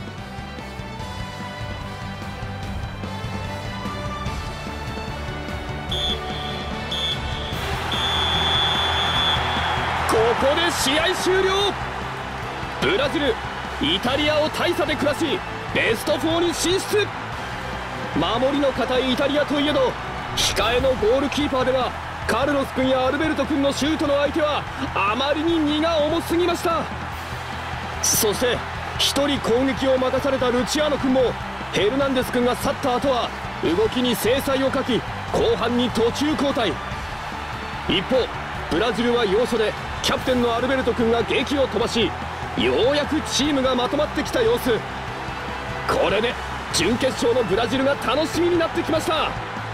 ここで試合終了。ブラジル、イタリアを大差で下しベスト4に進出。守りの堅いイタリアといえど、控えのゴールキーパーではカルロス君やアルベルト君のシュートの相手はあまりに荷が重すぎました。そして一人攻撃を任されたルチアーノ君もヘルナンデス君が去った後は動きに精彩を欠き、後半に途中交代。一方ブラジルは要所でキャプテンのアルベルト君が檄を飛ばし、ようやくチームがまとまってきた様子。これで準決勝のブラジルが楽しみになってきました。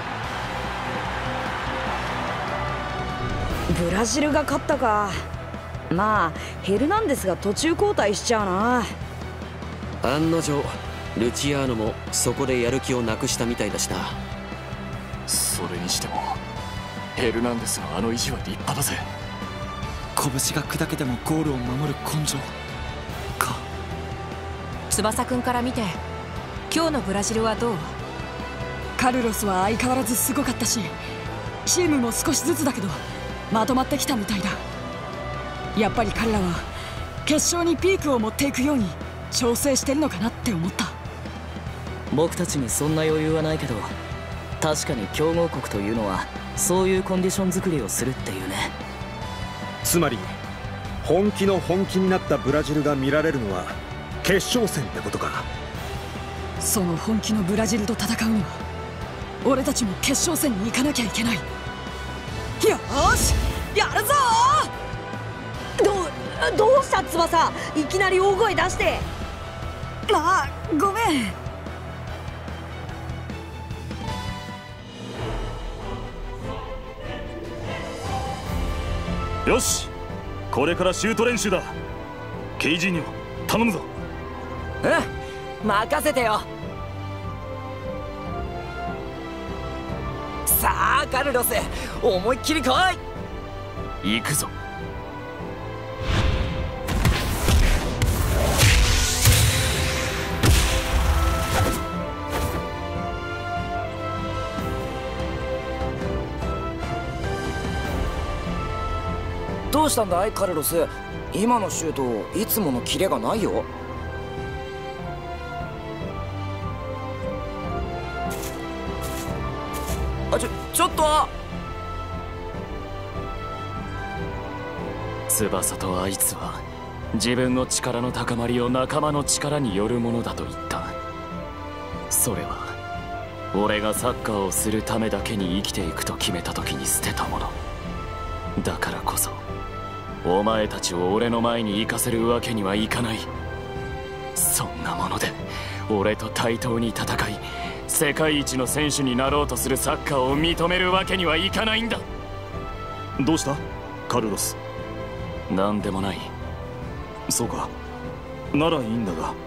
ブラジルが勝ったか。まあヘルナンデスが途中交代しちゃうな。 案の定ルチアーノもそこでやる気をなくしたみたいだしな。 それにしてもヘルナンデスのあの意地は立派だぜ。 拳が砕けてもゴールを守る根性か。 翼くんから見て今日のブラジルはどう？ カルロスは相変わらずすごかったし、チームも少しずつだけどまとまってきたみたいだ。やっぱり彼らは決勝にピークを持っていくように調整してるのかなって思った。 僕たちにそんな余裕はないけど、確かに強豪国というのはそういうコンディション作りをするっていうね。 つまり本気の本気になったブラジルが見られるのは決勝戦ってことか。 その本気のブラジルと戦うには俺たちも決勝戦に行かなきゃいけない。よーしやるぞー。どうした翼、いきなり大声出して。 あ、ごめん。 よし、これからシュート練習だ。ケイジーニョ頼むぞ。 うん、任せてよ。さあカルロス、思いっきり来い。 行くぞ。 どうしたんだいカルロス、今のシュートいつものキレがないよ。ちょっと。 翼とあいつは自分の力の高まりを仲間の力によるものだと言った。それは俺がサッカーをするためだけに生きていくと決めた時に捨てたものだからこそ、お前たちを俺の前に行かせるわけにはいかない。そんなもので俺と対等に戦い世界一の選手になろうとするサッカーを認めるわけにはいかないんだ。 どうしたカルロス。 なんでもない。 そうか、ならいいんだが。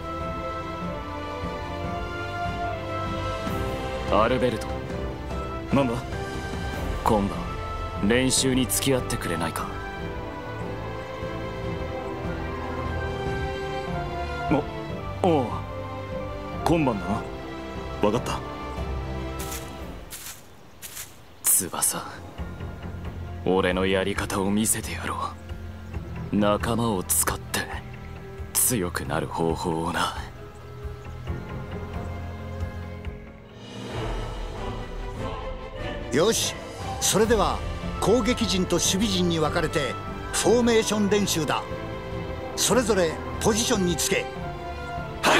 アルベルト。 なんだ。 今晩練習に付き合ってくれないか。 おう、今晩だな。分かった。 翼、俺のやり方を見せてやろう。仲間を使って強くなる方法をな。 よし、それでは攻撃陣と守備陣に分かれてフォーメーション練習だ。それぞれポジションにつけ。 はい。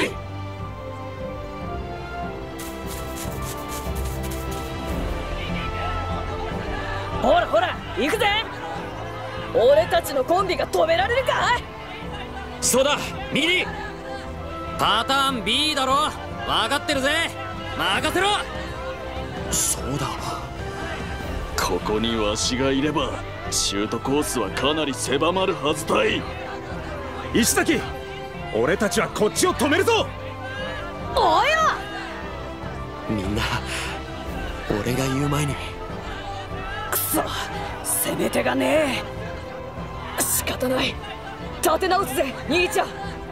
ほらほら行くぜ。俺たちのコンビが止められるか。 そうだ、右。パターン B だろ。分かってるぜ、任せろ。 そうだ、ここにわしがいればシュートコースはかなり狭まるはずだい。 石崎、俺たちはこっちを止めるぞ。 おいよ。 みんな俺が言う前に。 くそ、攻め手がねえ。仕方ない、立て直すぜ兄ちゃん。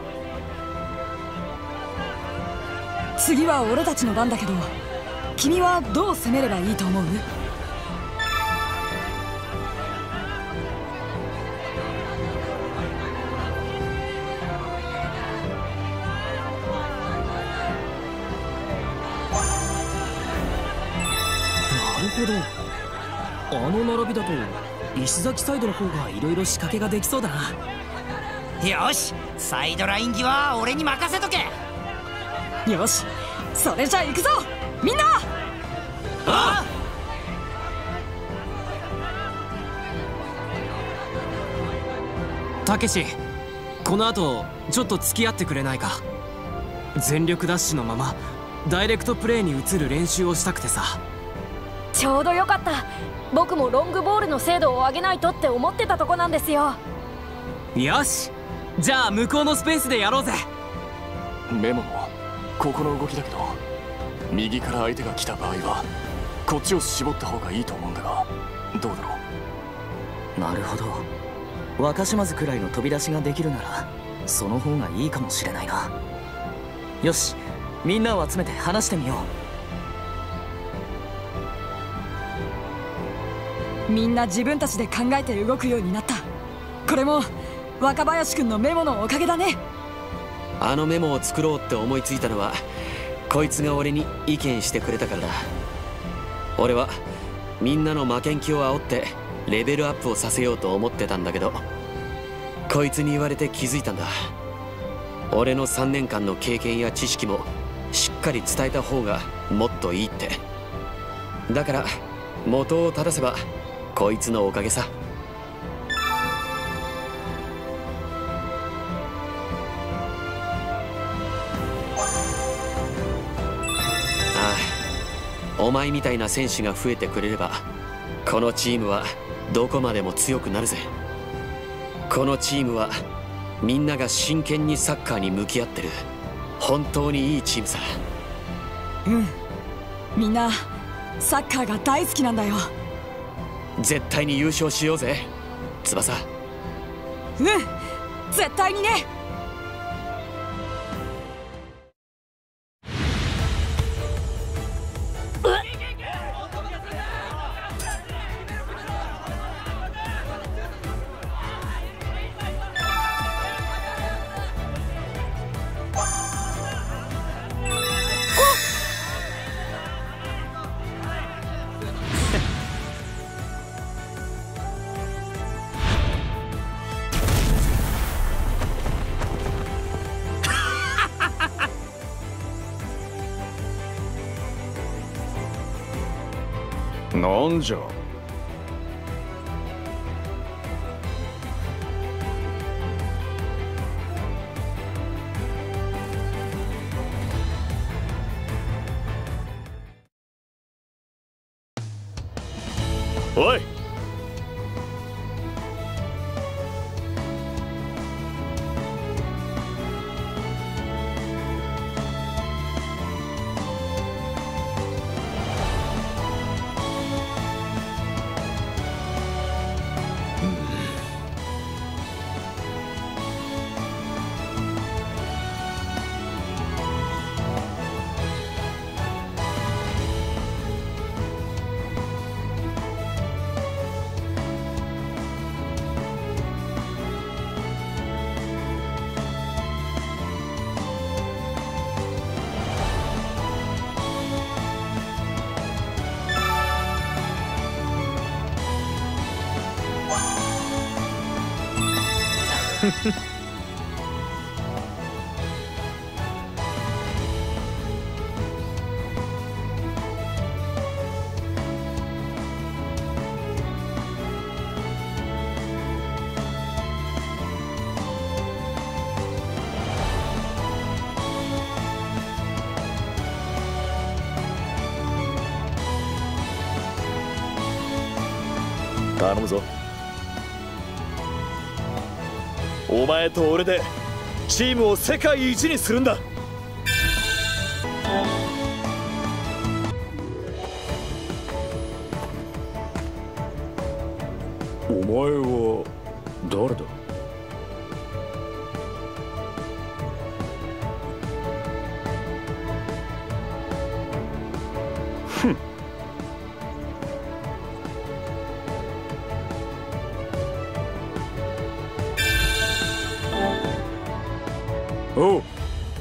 次は俺たちの番だけど、君はどう攻めればいいと思う？ なるほど、あの並びだと石崎サイドの方がいろいろ仕掛けができそうだな。 よし、サイドライン際は俺に任せとけ。 よし、それじゃ行くぞみんな。 あたけし、この後ちょっと付き合ってくれないか。全力ダッシュのままダイレクトプレーに移る練習をしたくてさ。 ちょうどよかった。僕もロングボールの精度を上げないとって思ってたとこなんですよ。 よし、じゃあ向こうのスペースでやろうぜ。 メモもここの動きだけど、右から相手が来た場合はこっちを絞った方がいいと思うんだが、どうだろう。なるほど、若島津くらいの飛び出しができるならその方がいいかもしれないな。よし、みんなを集めて話してみよう。みんな自分たちで考えて動くようになった。これも若林くんのメモのおかげだね。 あのメモを作ろうって思いついたのはこいつが俺に意見してくれたからだ。俺はみんなの負けん気を煽ってレベルアップをさせようと思ってたんだけど、こいつに言われて気づいたんだ。俺の3年間の経験や知識もしっかり伝えた方がもっといいって。だから元を正せばこいつのおかげさ。お前みたいな選手が増えてくれればこのチームはどこまでも強くなるぜ。このチームはみんなが真剣にサッカーに向き合ってる本当にいいチームさ。 みんなサッカーが大好きなんだよ。 絶対に優勝しようぜ翼。 絶対にね。 なんじゃ。 おい、頼むぞ。お前と俺でチームを世界一にするんだ。 お前は誰だ？ふん。おう。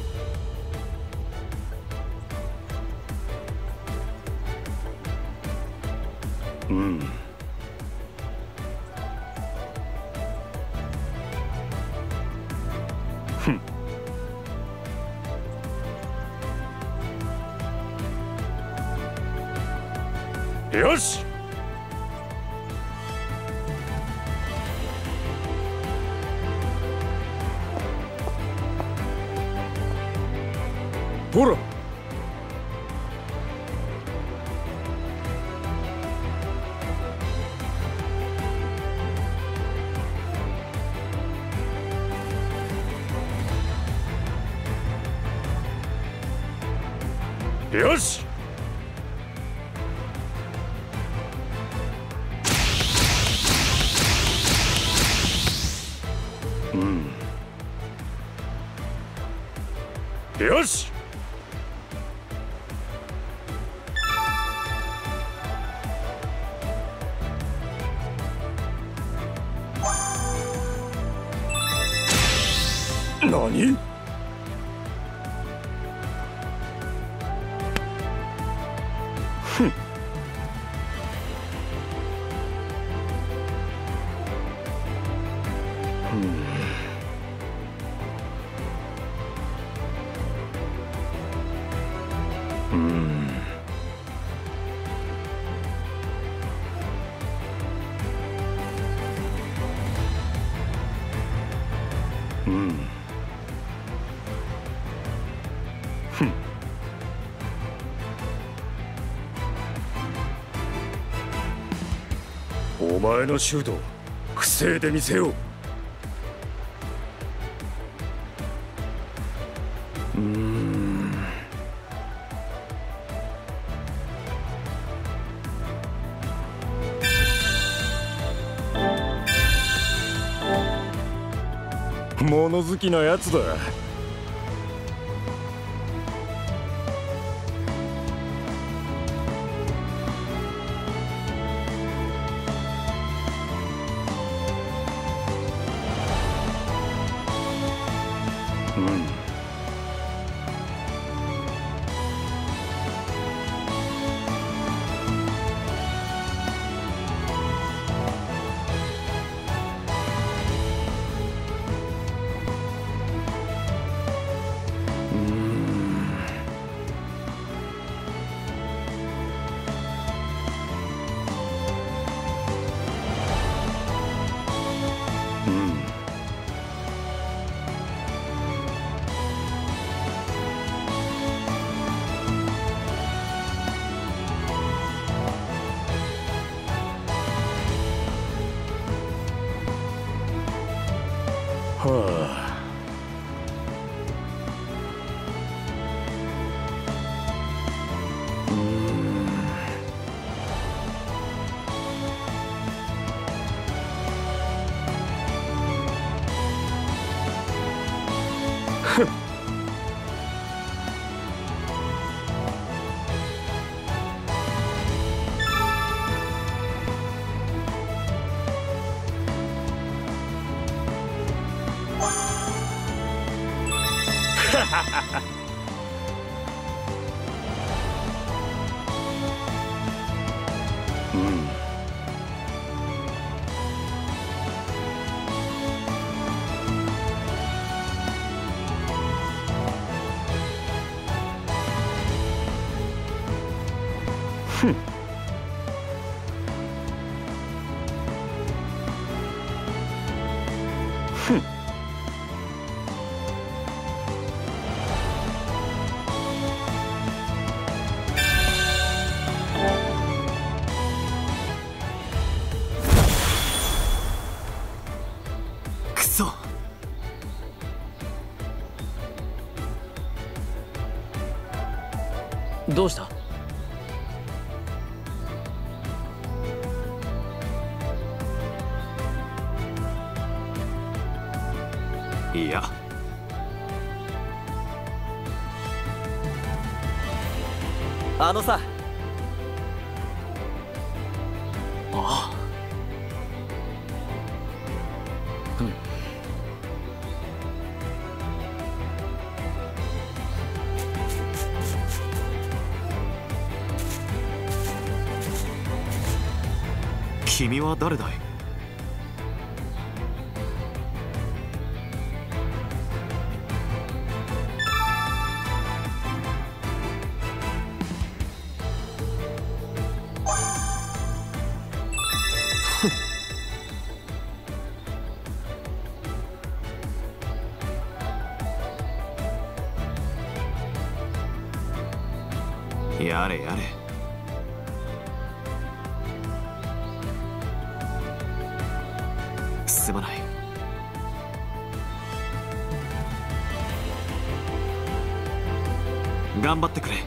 うん。ふん。よし。ほら。よし。うん。よし。何？ふん。 お前のシュート防いでみせよう。物好きなやつだ。 どうした？ いや、 あのさ。 ああ、君は誰だい？やれやれ。すまない。頑張ってくれ。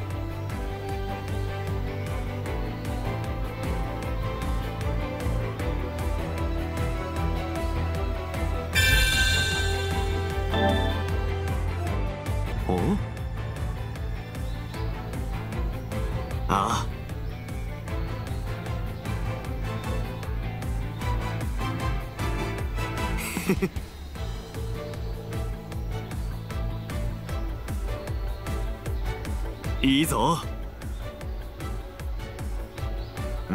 おう？ああ。いいぞ。うん。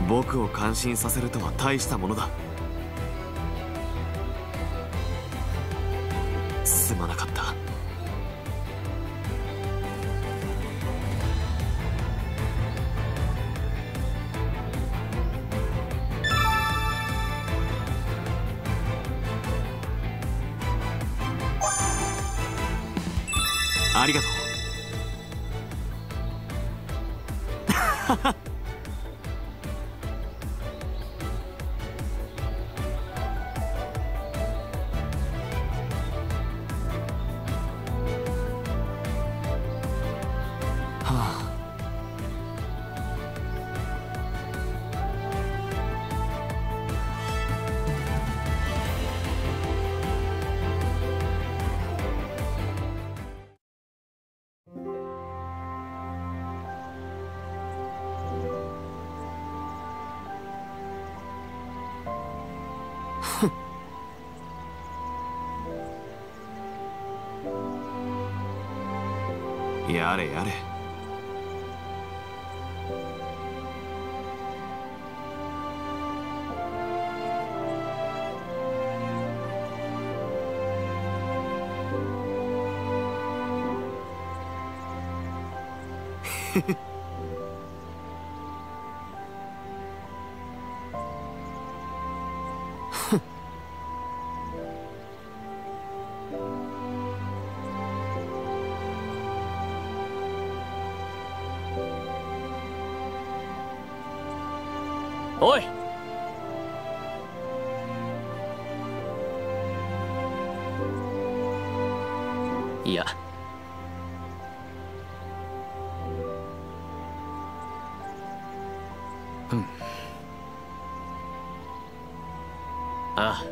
僕を感心させるとは大したものだ。すまなかった。ありがとう。やれやれ。 おい、いや、うん、ああ、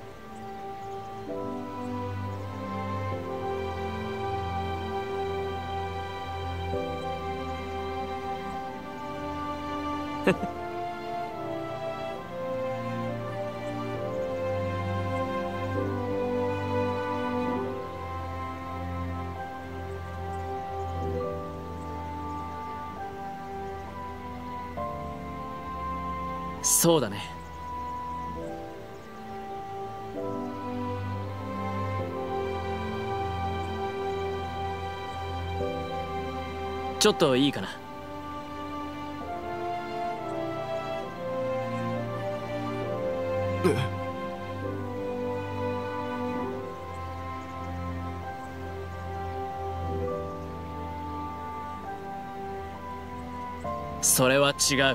そうだね。ちょっといいかな。それは違う。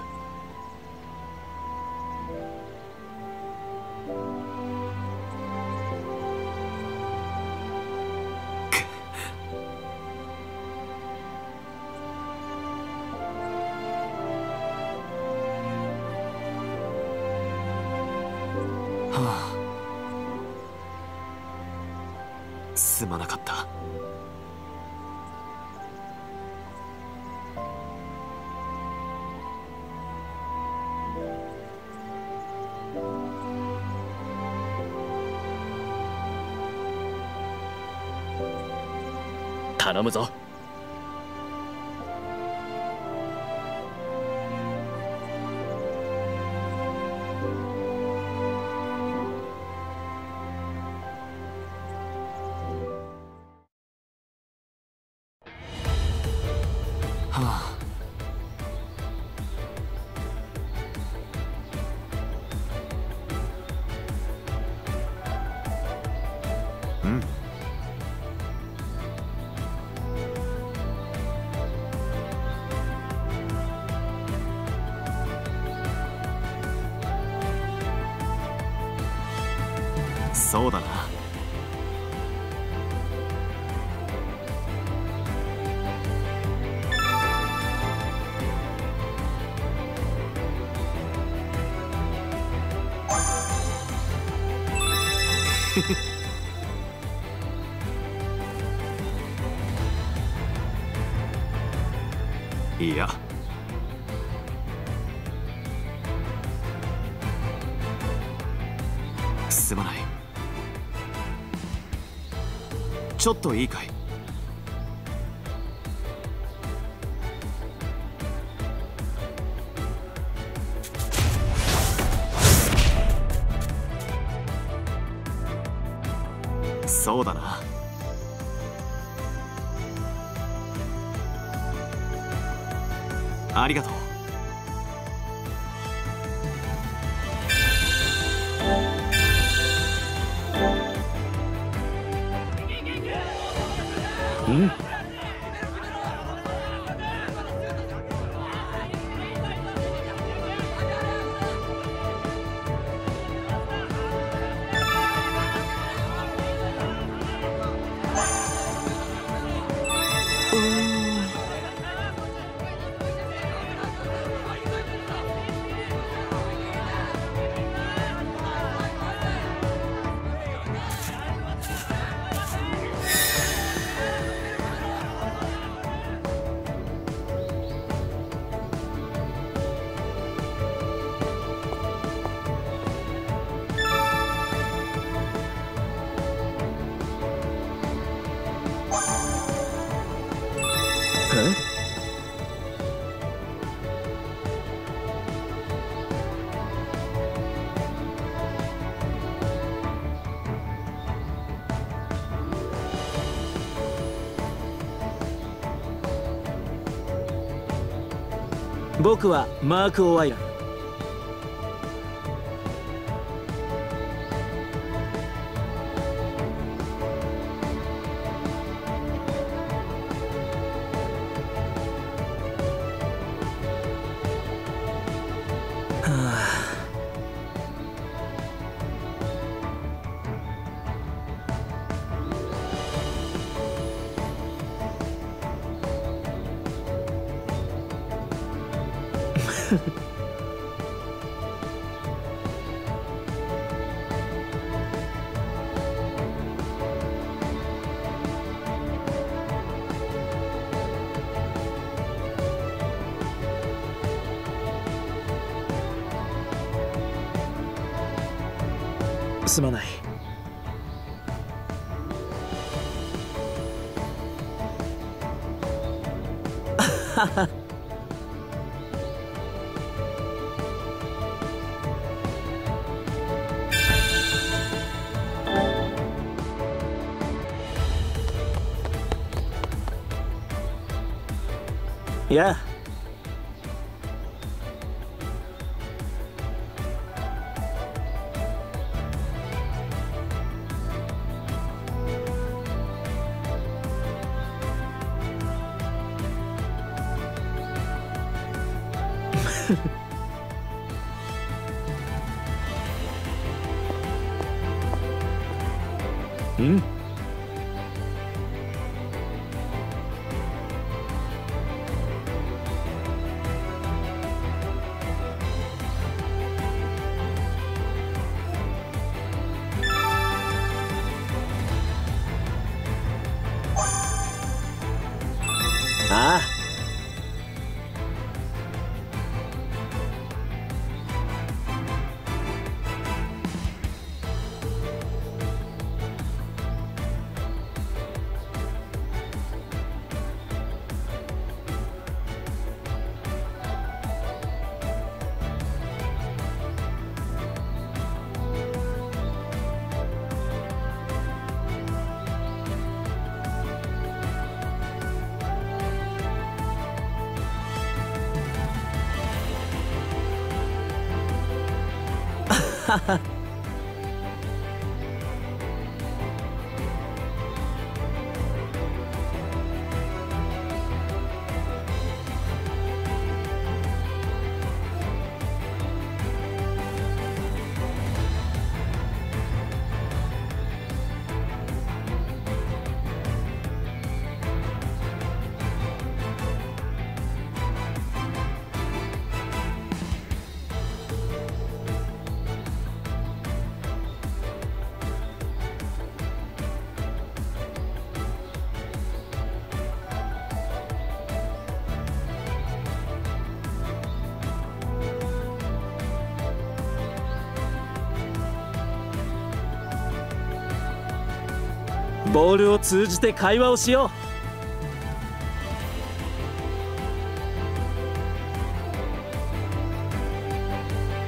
すまなかった。頼むぞ。そうだな。いや、すまない。ちょっといいかい？ そうだな。ありがとう。 うん。 僕はマーク・オワイラ。すまない。いや。うん。ああ。ボールを通じて会話をしよ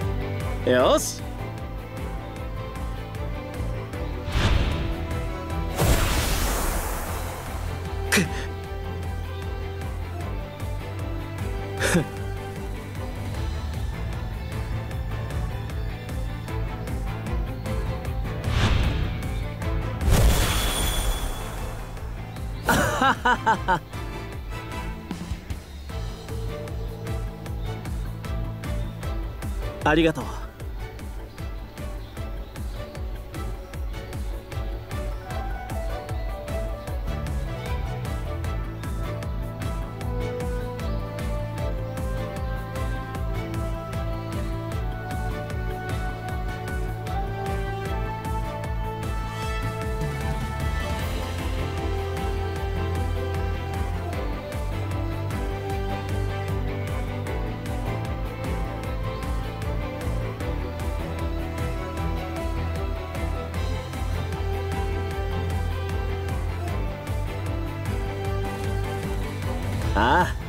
う。よし。 ありがとう。ああ。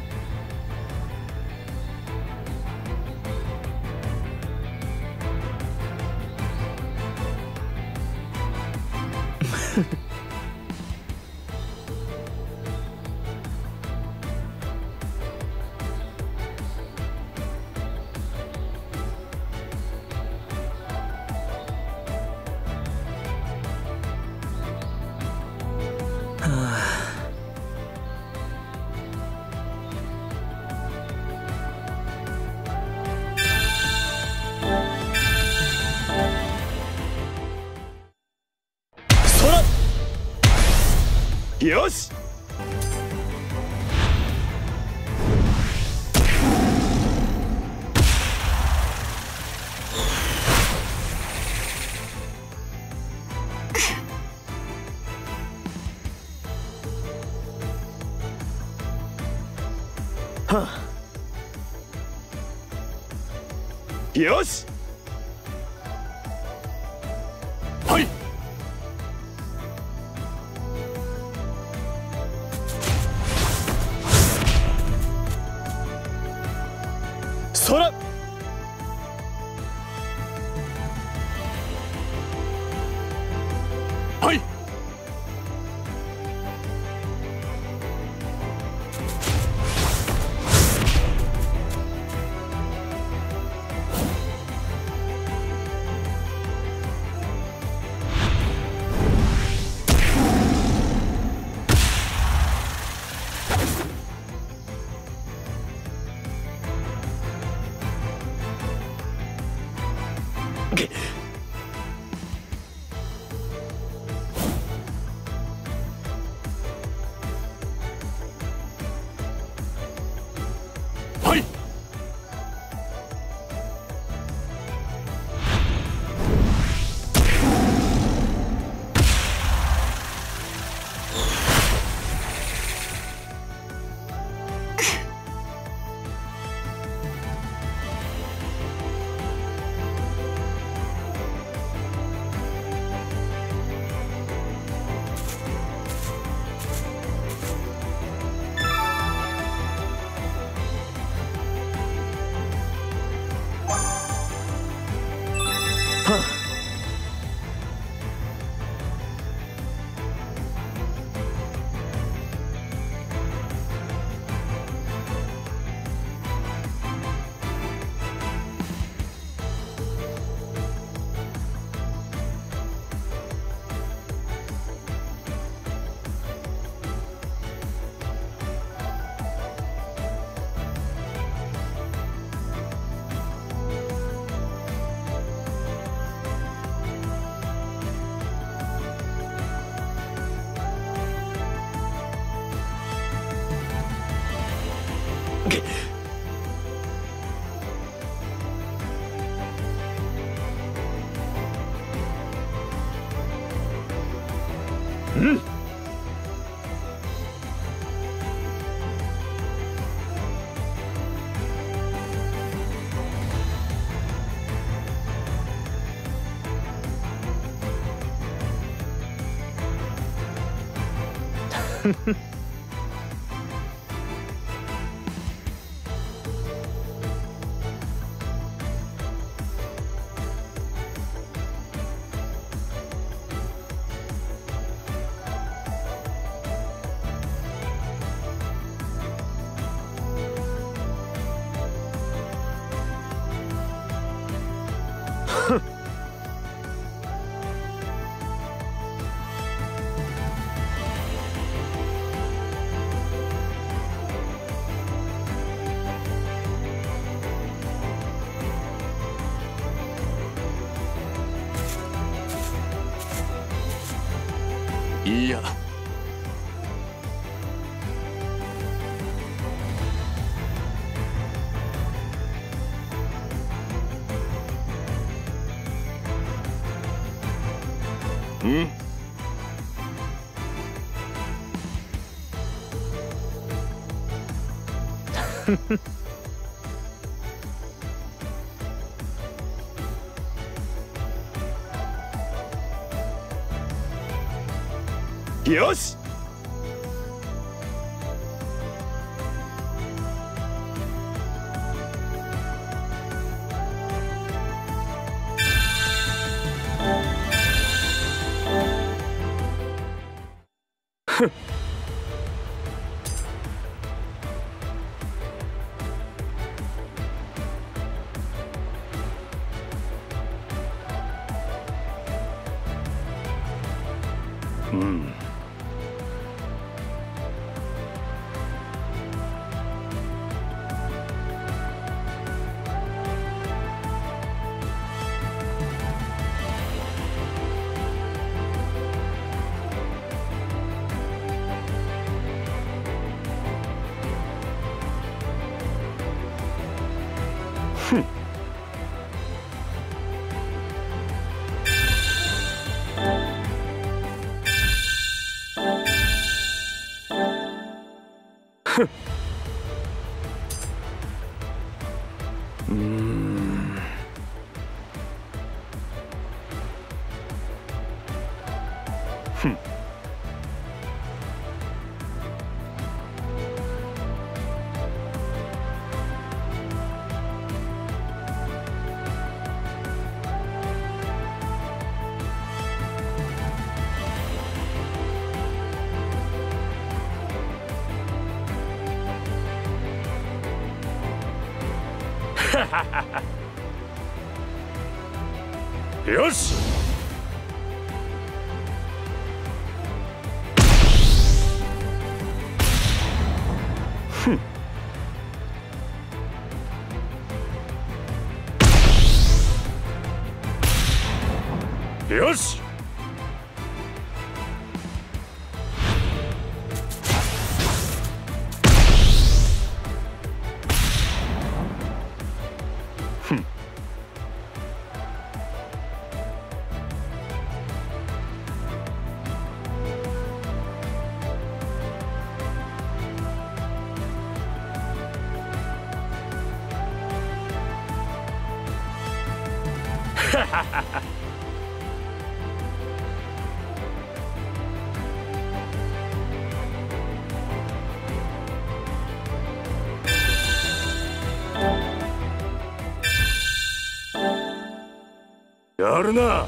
よし。はあ、よし。はい。そら。はい。はい。うん。 いや、 うん。 よし。 うん。 よし。よし。やるな。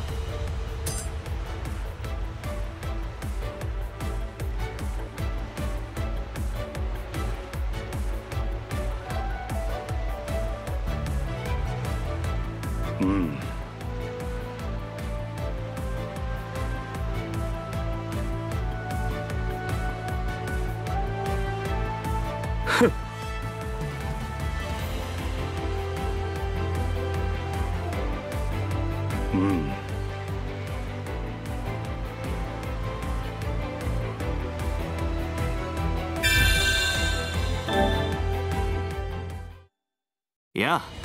うん。うん。 やあ。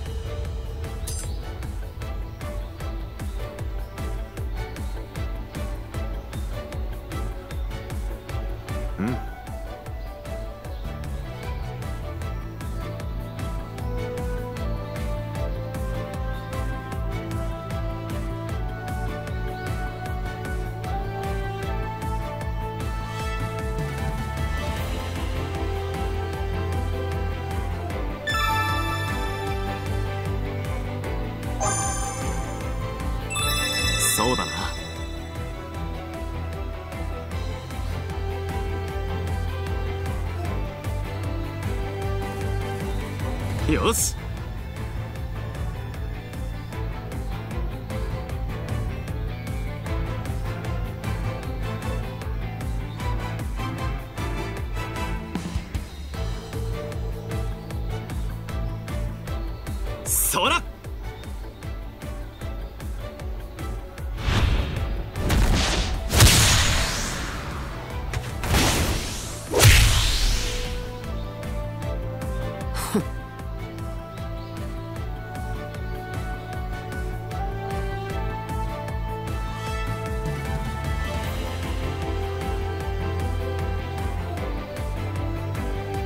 うん。そうだな。よし。そら。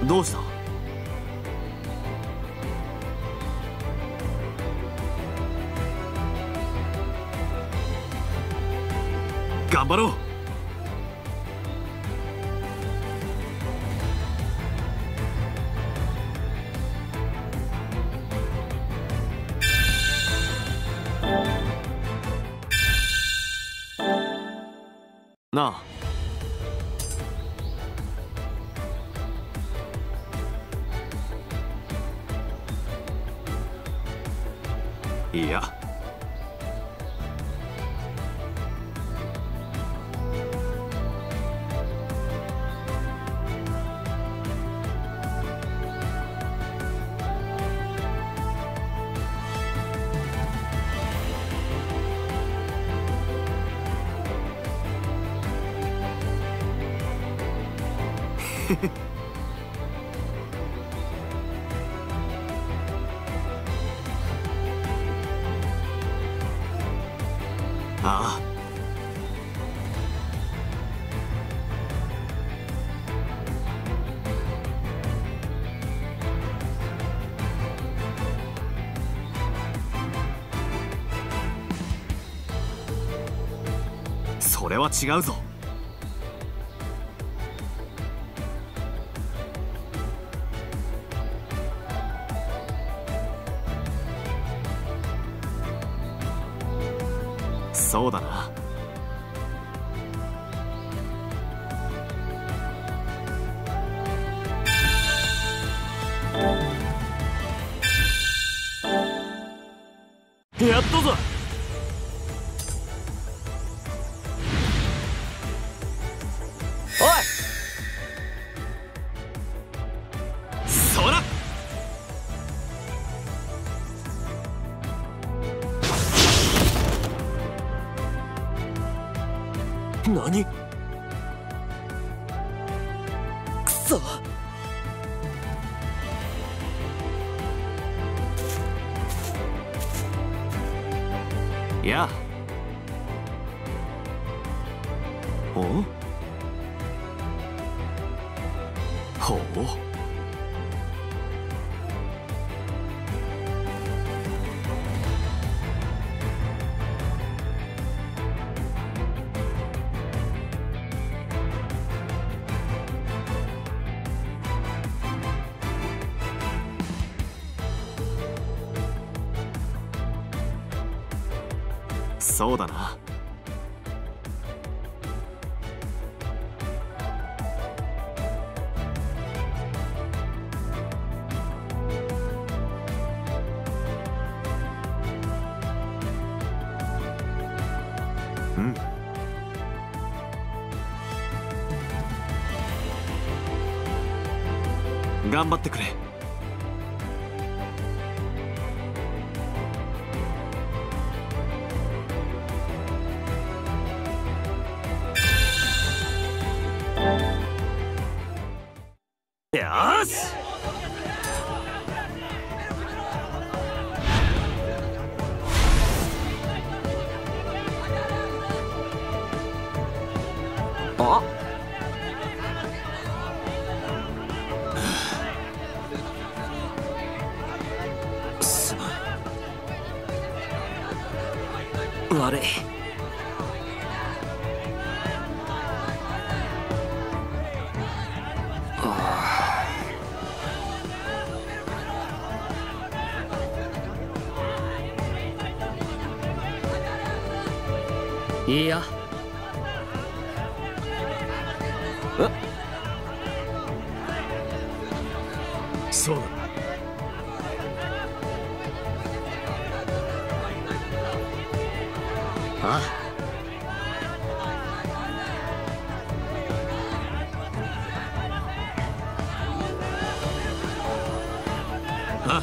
どうした？頑張ろう。なあ、いや、ああ、それは違うぞ。そうだな。やったぞ。 おい、 そら。何？ くそ。 やあ。お？ほう。そうだな。うん。頑張ってくれ。よし。 あ、 すまん。悪い。 いいや。 そうだ。 ああ。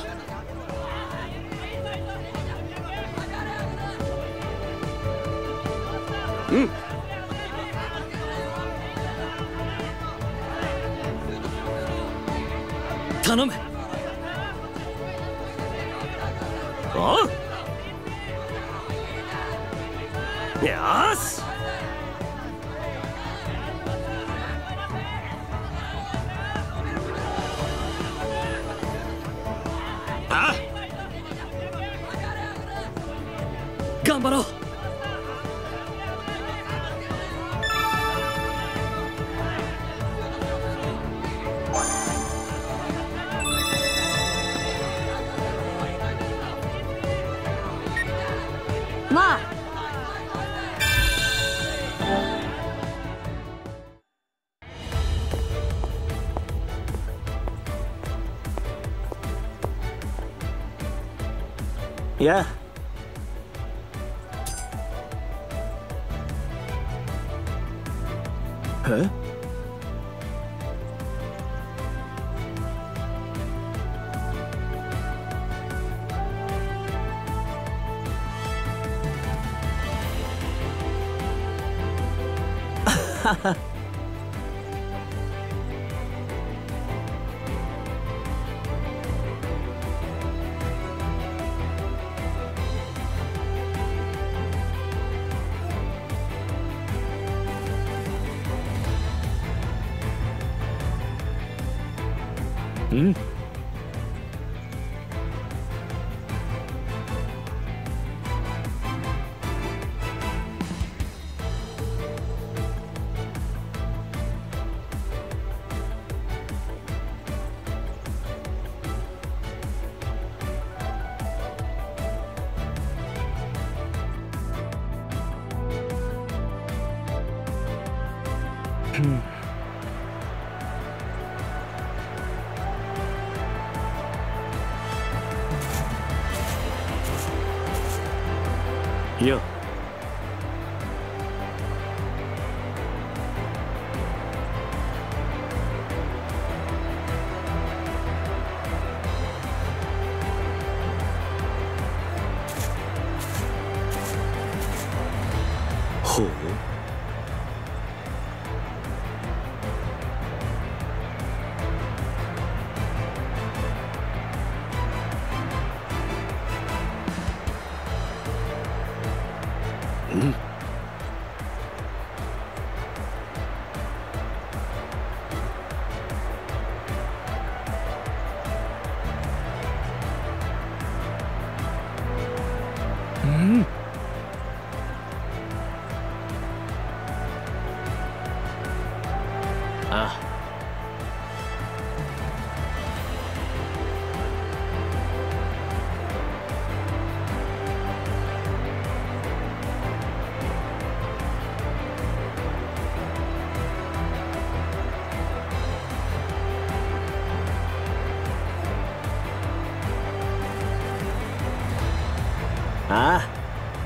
うん。 頼む。 おう。よし。 頑張ろう。 まあいやえうん。いやほううんうんああああ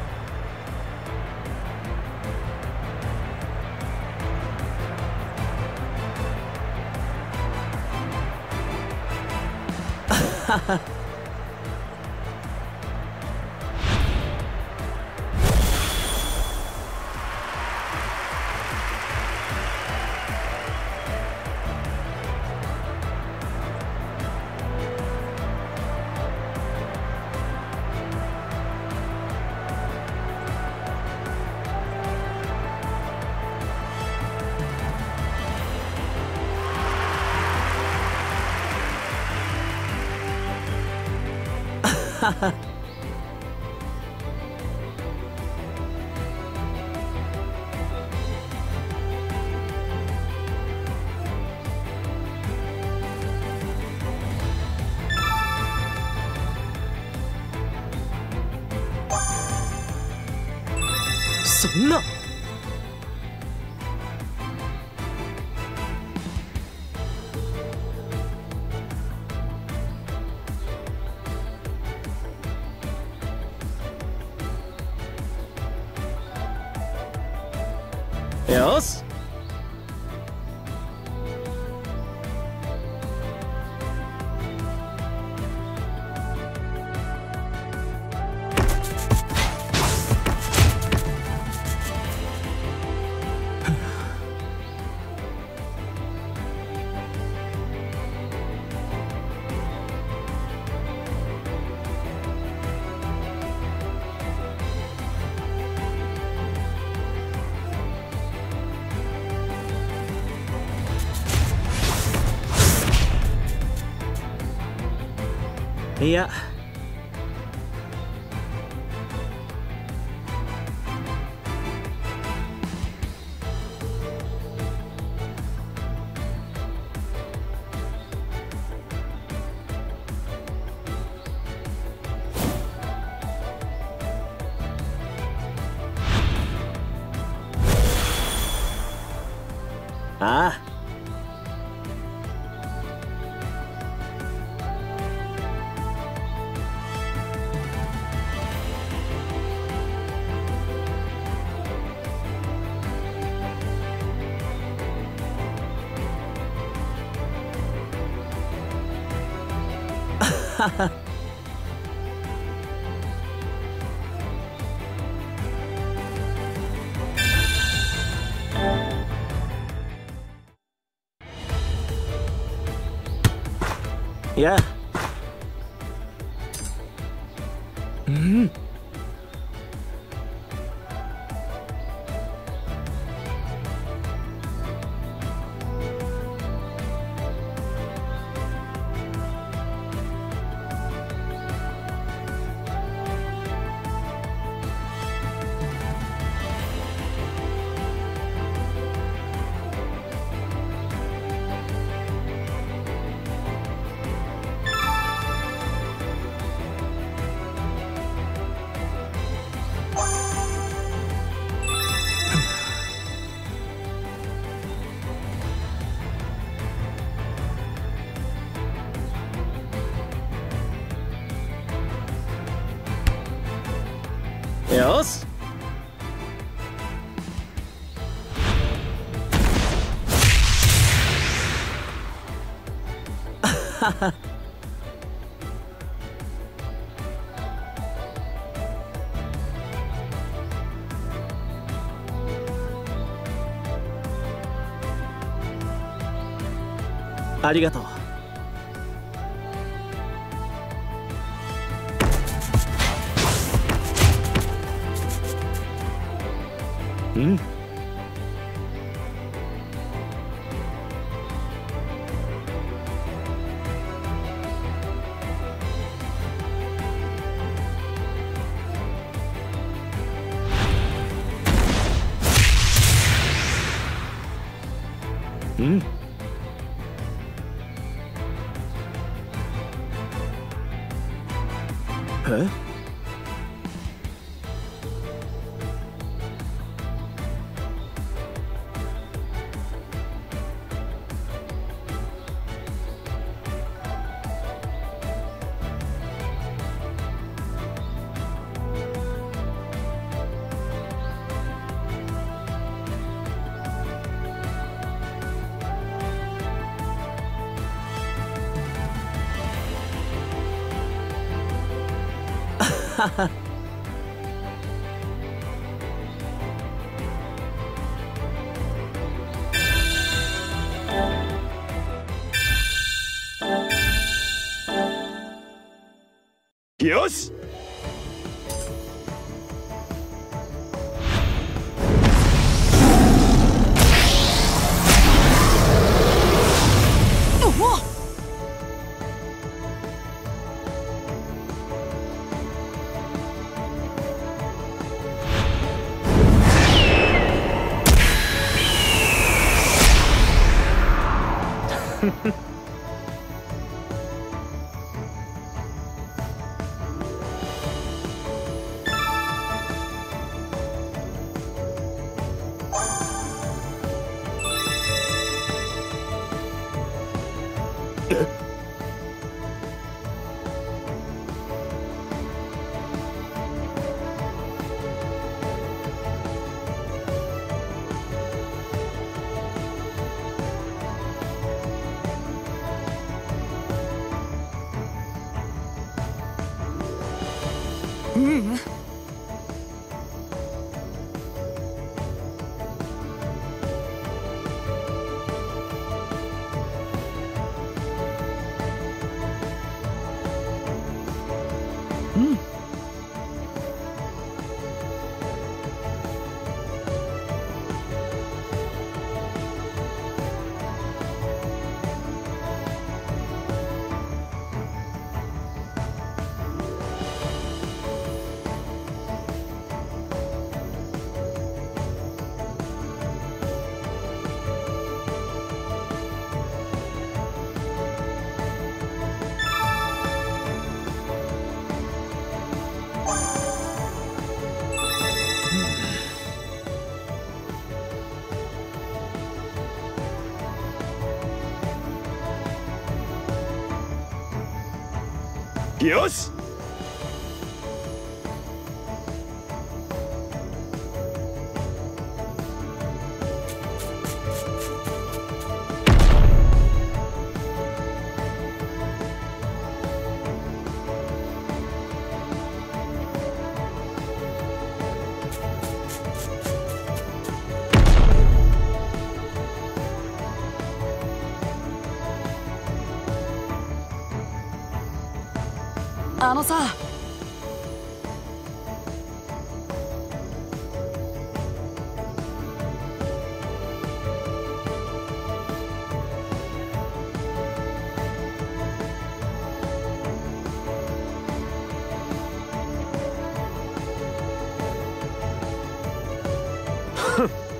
そんなよしいやああ。いや。うん。よし。ありがとう。うん。うん。え？よし。 よし。 あのさ、 ふん